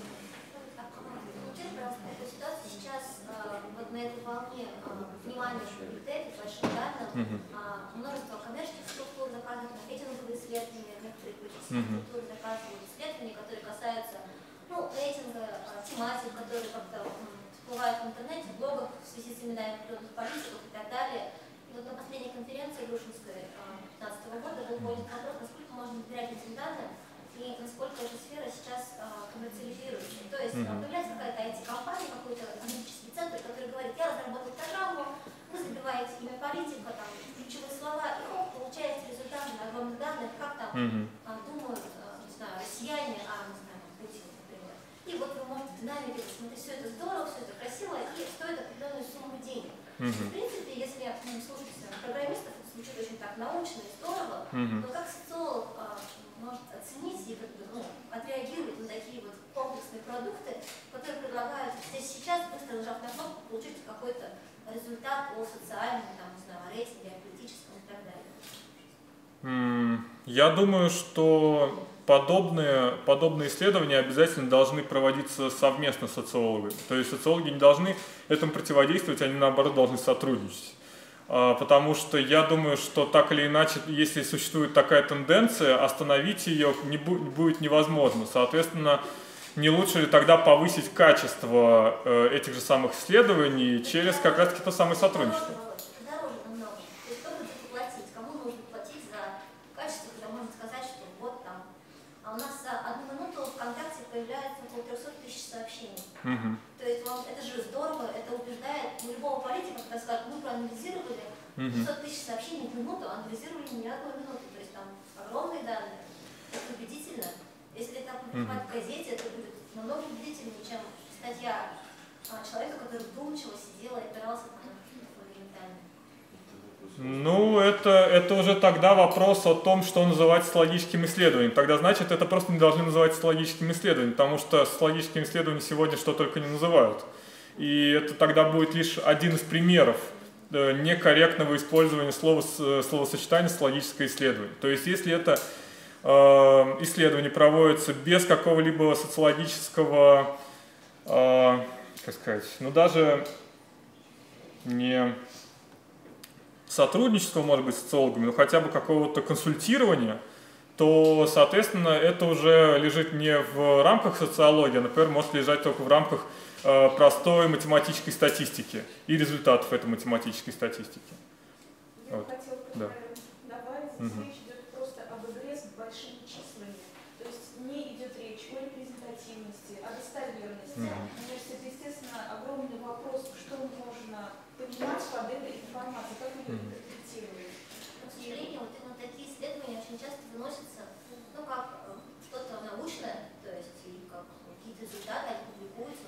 На этой волне внимания к бигдете, большим данным, множество коммерческих структур заказывают маркетинговые исследования, некоторые политические структуры заказывают исследования, которые касаются рейтинга, тематик, которые как-то всплывают в интернете, в блогах в связи с именами определенных политиков и так далее. И вот на последней конференции Грушинской 2015 года был поднят вопрос, насколько можно доверять этим данным и насколько эта сфера сейчас коммерциализируется. То есть появляется какая-то IT-компания, какой-то аналитический центр, который говорит, я разработал программу, вы забиваете имя политика, там, ключевые слова, и получаете результаты на огромных данных, как там думают, не знаю, россияне, не знаю, Путин, например. И вот вы можете в динамике посмотреть, все это здорово, все это красиво, и стоит определенную сумму денег. В принципе, если слушать программистов, это звучит очень так научно и здорово, но как социолог может оценить и отреагировать на такие вот комплексные продукты, которые предлагают здесь сейчас, быстро нажав на кнопку, получить какой-то результат о социальном, там, не знаю, о рейтинге, о политическом и так далее? Я думаю, что подобные исследования обязательно должны проводиться совместно с социологами. То есть социологи не должны этому противодействовать, они наоборот должны сотрудничать. Потому что я думаю, что так или иначе, если существует такая тенденция, остановить ее будет невозможно. Соответственно, не лучше ли тогда повысить качество этих же самых исследований через как раз-таки то самое сотрудничество? Дороже намного. То есть кто будет платить? Кому нужно платить за качество, когда можно сказать, что вот там. А у нас за одну минуту ВКонтакте появляется около 300 тысяч сообщений. То есть это же здорово, это убеждает любого политика, когда скажут, мы проанализировали 500 тысяч сообщений в минуту, анализировали не одну минуту. То есть там огромные данные. Это убедительно. Если это опубликовать в газете, это будет намного убедительнее, чем статья человека, который вдумчиво сидел и опирался там фундаментально. Ну, это уже тогда вопрос о том, что называть социологическим исследованием. Тогда, значит, это просто не должны называть социологическим исследованием, потому что социологическим исследованием сегодня что только не называют. И это тогда будет лишь один из примеров некорректного использования словосочетания социологическое исследование. То есть, если это исследование проводится без какого-либо социологического, как сказать, ну даже не сотрудничества, может быть, с социологами, но хотя бы какого-то консультирования, то, соответственно, это уже лежит не в рамках социологии, а, например, может лежать только в рамках простой математической статистики и результатов этой математической статистики. Я Вот. хотела Да. добавить, здесь речь идет просто об игре с большими числами. То есть не идет речь о репрезентативности, о достоверности. Мне кажется, это, естественно, огромный вопрос, что можно понимать под этой информацией, как ее интерпретировать. Но, к сожалению, вот именно такие исследования очень часто выносятся, ну, как что-то научное, то есть и как какие-то результаты, они публикуются,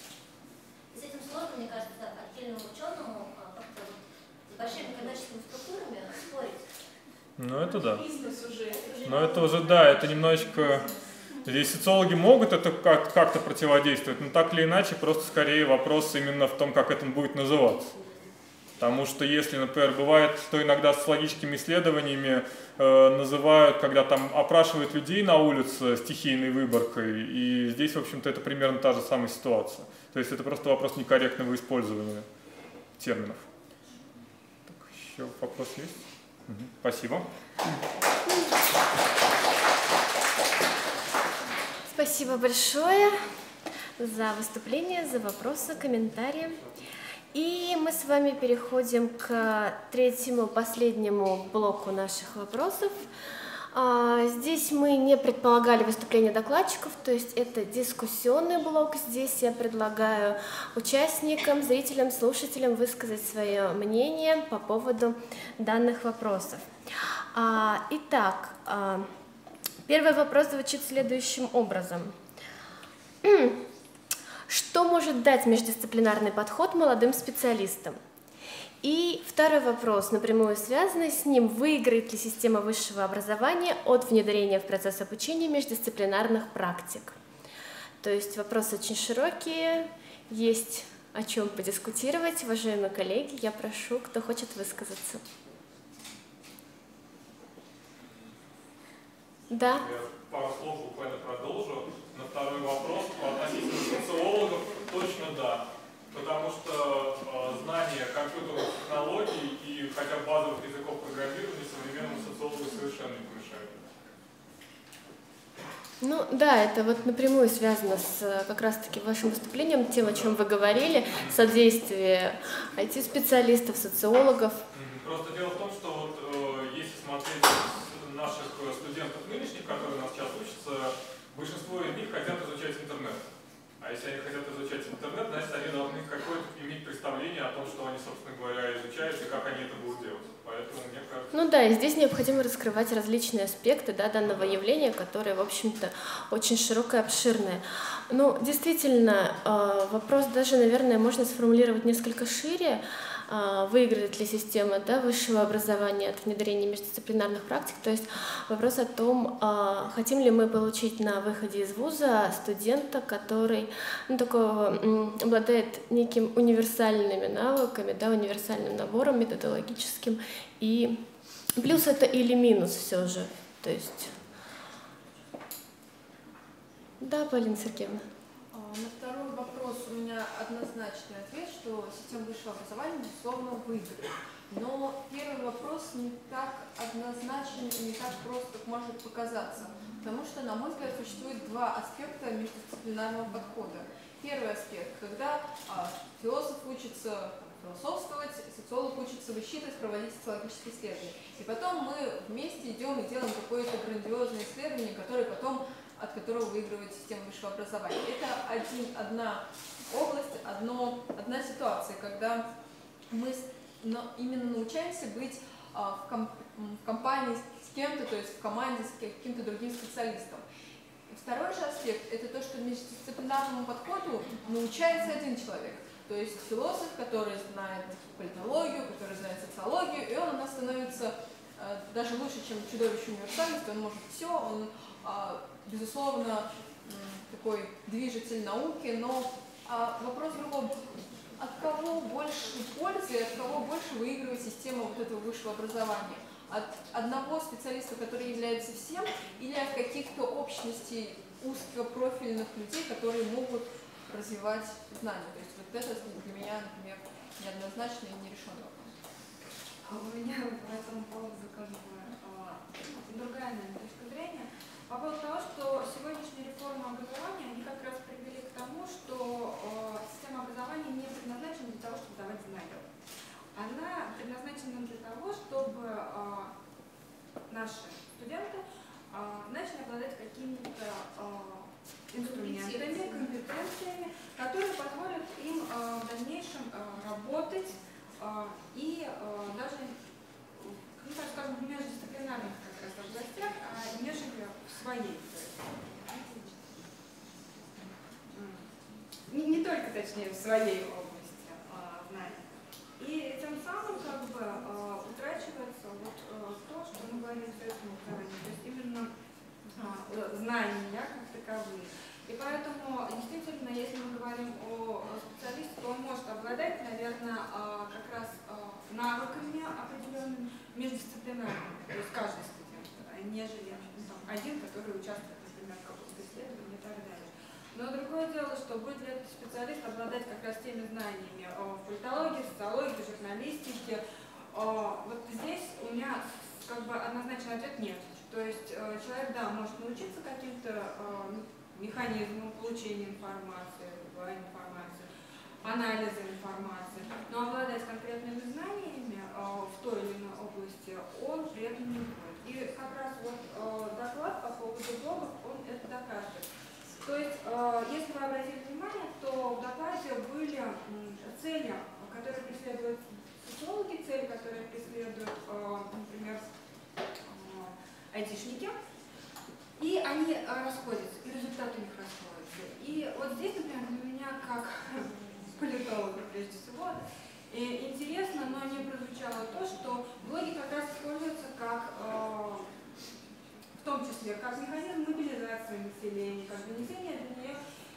и с этим сложно, мне кажется, отдельному ученому как-то вот с большими коммерческими структурами спорить. Ну, это да. Бизнес уже. Но это уже, да, это немножечко... Здесь социологи могут это как-то противодействовать, но так или иначе, просто скорее вопрос именно в том, как это будет называться. Потому что если, например, бывает, что иногда социологическими исследованиями называют, когда там опрашивают людей на улице стихийной выборкой, и здесь, в общем-то, это примерно та же самая ситуация. То есть это просто вопрос некорректного использования терминов. Так, еще вопрос есть? Спасибо. Спасибо большое за выступление, за вопросы, комментарии. И мы с вами переходим к третьему, последнему блоку наших вопросов. Здесь мы не предполагали выступления докладчиков, то есть это дискуссионный блок. Здесь я предлагаю участникам, зрителям, слушателям высказать свое мнение по поводу данных вопросов. Итак, первый вопрос звучит следующим образом. Что может дать междисциплинарный подход молодым специалистам? И второй вопрос, напрямую связанный с ним: выиграет ли система высшего образования от внедрения в процесс обучения междисциплинарных практик? То есть вопросы очень широкие, есть о чем подискутировать. Уважаемые коллеги, я прошу, кто хочет высказаться. Да? Я пару слов буквально продолжу. На второй вопрос относительно социологов точно да. Потому что знание компьютерных технологий и хотя бы базовых языков программирования современному социологу совершенно не помешает. Ну да, это вот напрямую связано с как раз-таки вашим выступлением, тем, о чем вы говорили, содействие IT-специалистов, социологов. Просто дело в том, что вот, если смотреть наших студентов нынешних, которые у нас сейчас учатся, большинство из них хотят изучать интернет. А если они хотят изучать интернет, значит они должны какое-то иметь представление о том, что они, собственно говоря, изучают и как они это будут делать. Поэтому мне кажется... Ну да, и здесь необходимо раскрывать различные аспекты, да, данного явления, которое, в общем-то, очень широкое, обширное. Ну, действительно, вопрос даже, наверное, можно сформулировать несколько шире. Выиграет ли система, да, высшего образования от внедрения междисциплинарных практик. То есть вопрос о том, хотим ли мы получить на выходе из вуза студента, который обладает неким универсальными навыками, да, универсальным набором методологическим. И плюс это или минус все же. То есть... Да, Полина Сергеевна. На второй вопрос у меня однозначный ответ, что система высшего образования, безусловно, выиграет. Но первый вопрос не так однозначен и не так прост, как может показаться. Потому что, на мой взгляд, существует два аспекта междисциплинарного подхода. Первый аспект, когда философ учится философствовать, социолог учится высчитывать, проводить социологические исследования. И потом мы вместе идем и делаем какое-то грандиозное исследование, которое потом от которого выигрывает система высшего образования. Это одна область, одна ситуация, когда мы именно научаемся быть в компании с кем-то, то есть в команде с каким-то другим специалистом. Второй же аспект – это то, что междисциплинарному подходу научается один человек. То есть философ, который знает политологию, который знает социологию, и он у нас становится даже лучше, чем чудовище универсальности, он может все, он, безусловно, такой движитель науки, но вопрос в другом. От кого больше пользы, от кого больше выигрывает система вот этого высшего образования? От одного специалиста, который является всем, или от каких-то общностей узкопрофильных людей, которые могут развивать знания? То есть вот это для меня, например, неоднозначный и нерешенный вопрос. У меня по этому поводу другая, наверное, точка зрения. По поводу того, что сегодняшние реформы образования, они как раз привели к тому, что система образования не предназначена для того, чтобы давать знания. Она предназначена для того, чтобы наши студенты начали обладать какими-то инструментами, компетенциями, которые позволят им в дальнейшем работать и даже, ну, так скажем, в междисциплинарных как раз областях, нежели в своей. Не только, точнее, в своей области знаний. И тем самым как бы утрачивается вот то, что мы говорим в советском образовании, то есть именно знания как таковые. И поэтому, действительно, если мы говорим о специалисте, то он может обладать, наверное, как раз навыками определенными междисциплинарными, то есть каждый студент, нежели один, который участвует, например, в каком-то исследовании и так далее. Но другое дело, что будет ли этот специалист обладать как раз теми знаниями в политологии, социологии, журналистике. Вот здесь у меня как бы однозначный ответ нет. То есть человек, да, может научиться каким-то механизмам получения информации, анализа информации, но обладать конкретными знаниями в той или иной области он при этом не будет. И как раз вот доклад по поводу блогов, он это доказывает. То есть, если вы обратили внимание, то в докладе были цели, которые преследуют социологи, цели, которые преследуют, например, айтишники, и они расходятся, и результаты у них расходятся. И вот здесь, например, для меня, как политолога, прежде всего, интересно, но не прозвучало то, что блоги как раз используются как, в том числе, как механизм мобилизации населения, как донесение до нее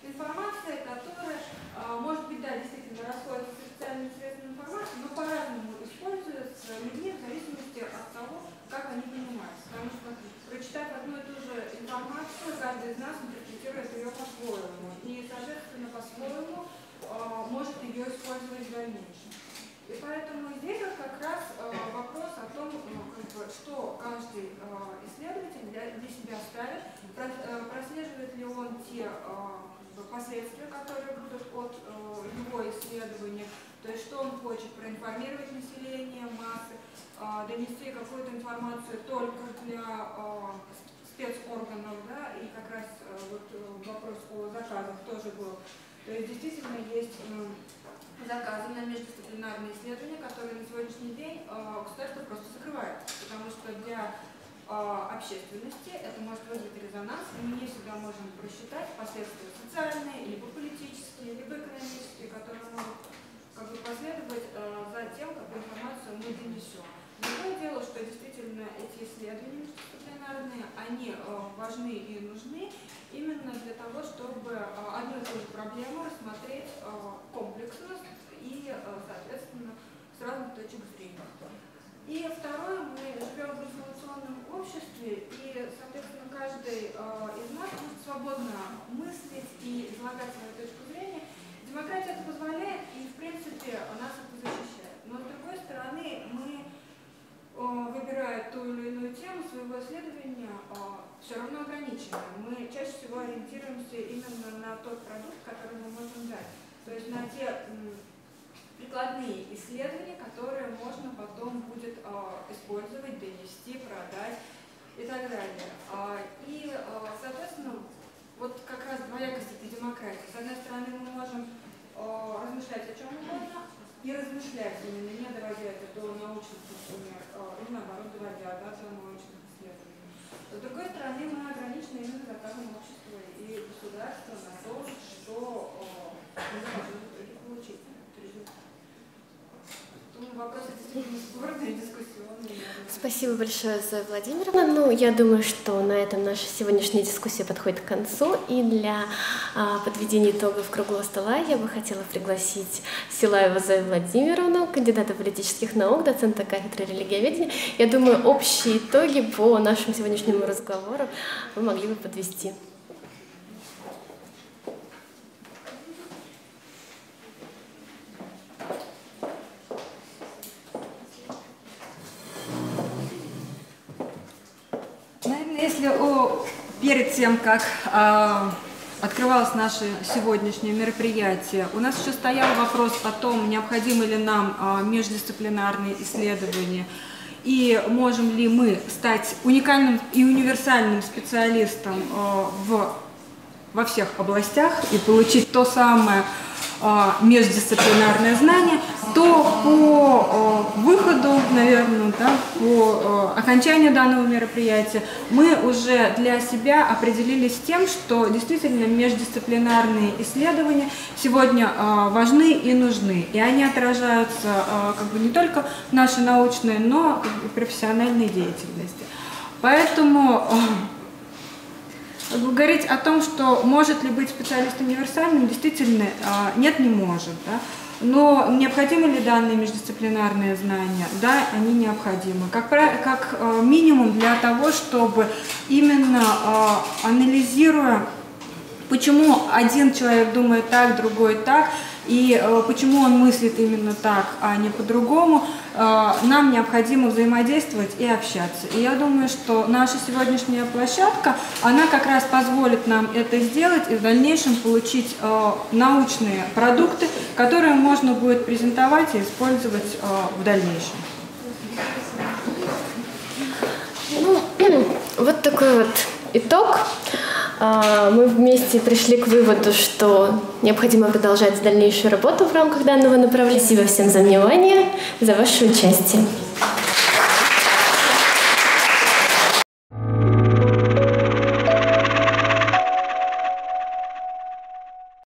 информация, которая, может быть, да, действительно расходится с официальными средствами информации, но по-разному используется людьми в зависимости от того, как они понимаются. Потому что, прочитав одну и ту же информацию, каждый из нас интерпретирует ее по-своему. И, соответственно, по-своему может ее использовать в дальнейшем. И поэтому здесь вот как раз вопрос о том, что каждый исследователь для себя ставит, прослеживает ли он те последствия, которые будут от его исследования, то есть что он хочет проинформировать население, массы, донести какую-то информацию только для спецорганов, да, и как раз вот вопрос о заказах тоже был. То есть действительно есть заказы на междисциплинарные исследования, которые на сегодняшний день государство просто закрывает, потому что для общественности это может вызвать резонанс, и мы не всегда можем просчитать последствия социальные, либо политические, либо экономические, которые могут как бы последовать за тем, какую информацию мы донесем. Другое дело, что действительно эти исследования междисциплинарные, они важны и нужны именно для того, чтобы одну и ту же проблему рассмотреть комплексно и, соответственно, с разных точек зрения. И второе, мы живем в информационном обществе, и, соответственно, каждый из нас может свободно мыслить и излагать свою точку зрения. Демократия это позволяет, и, в принципе, нас это защищает. Но, с другой стороны, мы, выбирая ту или иную тему своего исследования, все равно ограничены. Мы чаще всего ориентируемся именно на тот продукт, который мы можем дать. То есть на те прикладные исследования, которые можно потом будет использовать, донести, продать и так далее. И, соответственно, вот как раз двоякость этой демократии. С одной стороны, мы можем размышлять о чем угодно и размышлять именно, не доводя это до научных, например, или наоборот, доводя до научных исследований. С другой стороны, мы ограничены именно заказом общества и государства на то, что мы должны в итоге получить. Вопрос действительно спорный, дискуссионный. Спасибо большое, Зоя Владимировна. Ну, я думаю, что на этом наша сегодняшняя дискуссия подходит к концу. И для подведения итогов круглого стола я бы хотела пригласить Силаеву Зою Владимировну, кандидата политических наук, доцента кафедры религиоведения. Я думаю, общие итоги по нашему сегодняшнему разговору вы могли бы подвести. Если перед тем, как открывалось наше сегодняшнее мероприятие, у нас еще стоял вопрос о том, необходимы ли нам междисциплинарные исследования и можем ли мы стать уникальным и универсальным специалистом во всех областях и получить то самое междисциплинарное знание, то по выходу, наверное, да, по окончанию данного мероприятия мы уже для себя определились с тем, что действительно междисциплинарные исследования сегодня важны и нужны, и они отражаются как бы не только в нашей научной, но и профессиональной деятельности. Поэтому говорить о том, что может ли быть специалист универсальным, действительно нет, не может. Да? Но необходимы ли данные междисциплинарные знания? Да, они необходимы. Как минимум для того, чтобы именно анализируя, почему один человек думает так, другой так, и почему он мыслит именно так, а не по-другому, нам необходимо взаимодействовать и общаться. И я думаю, что наша сегодняшняя площадка, она как раз позволит нам это сделать и в дальнейшем получить научные продукты, которые можно будет презентовать и использовать в дальнейшем. Ну, вот такой вот итог. Мы вместе пришли к выводу, что необходимо продолжать дальнейшую работу в рамках данного направления. Спасибо всем за внимание, за ваше участие.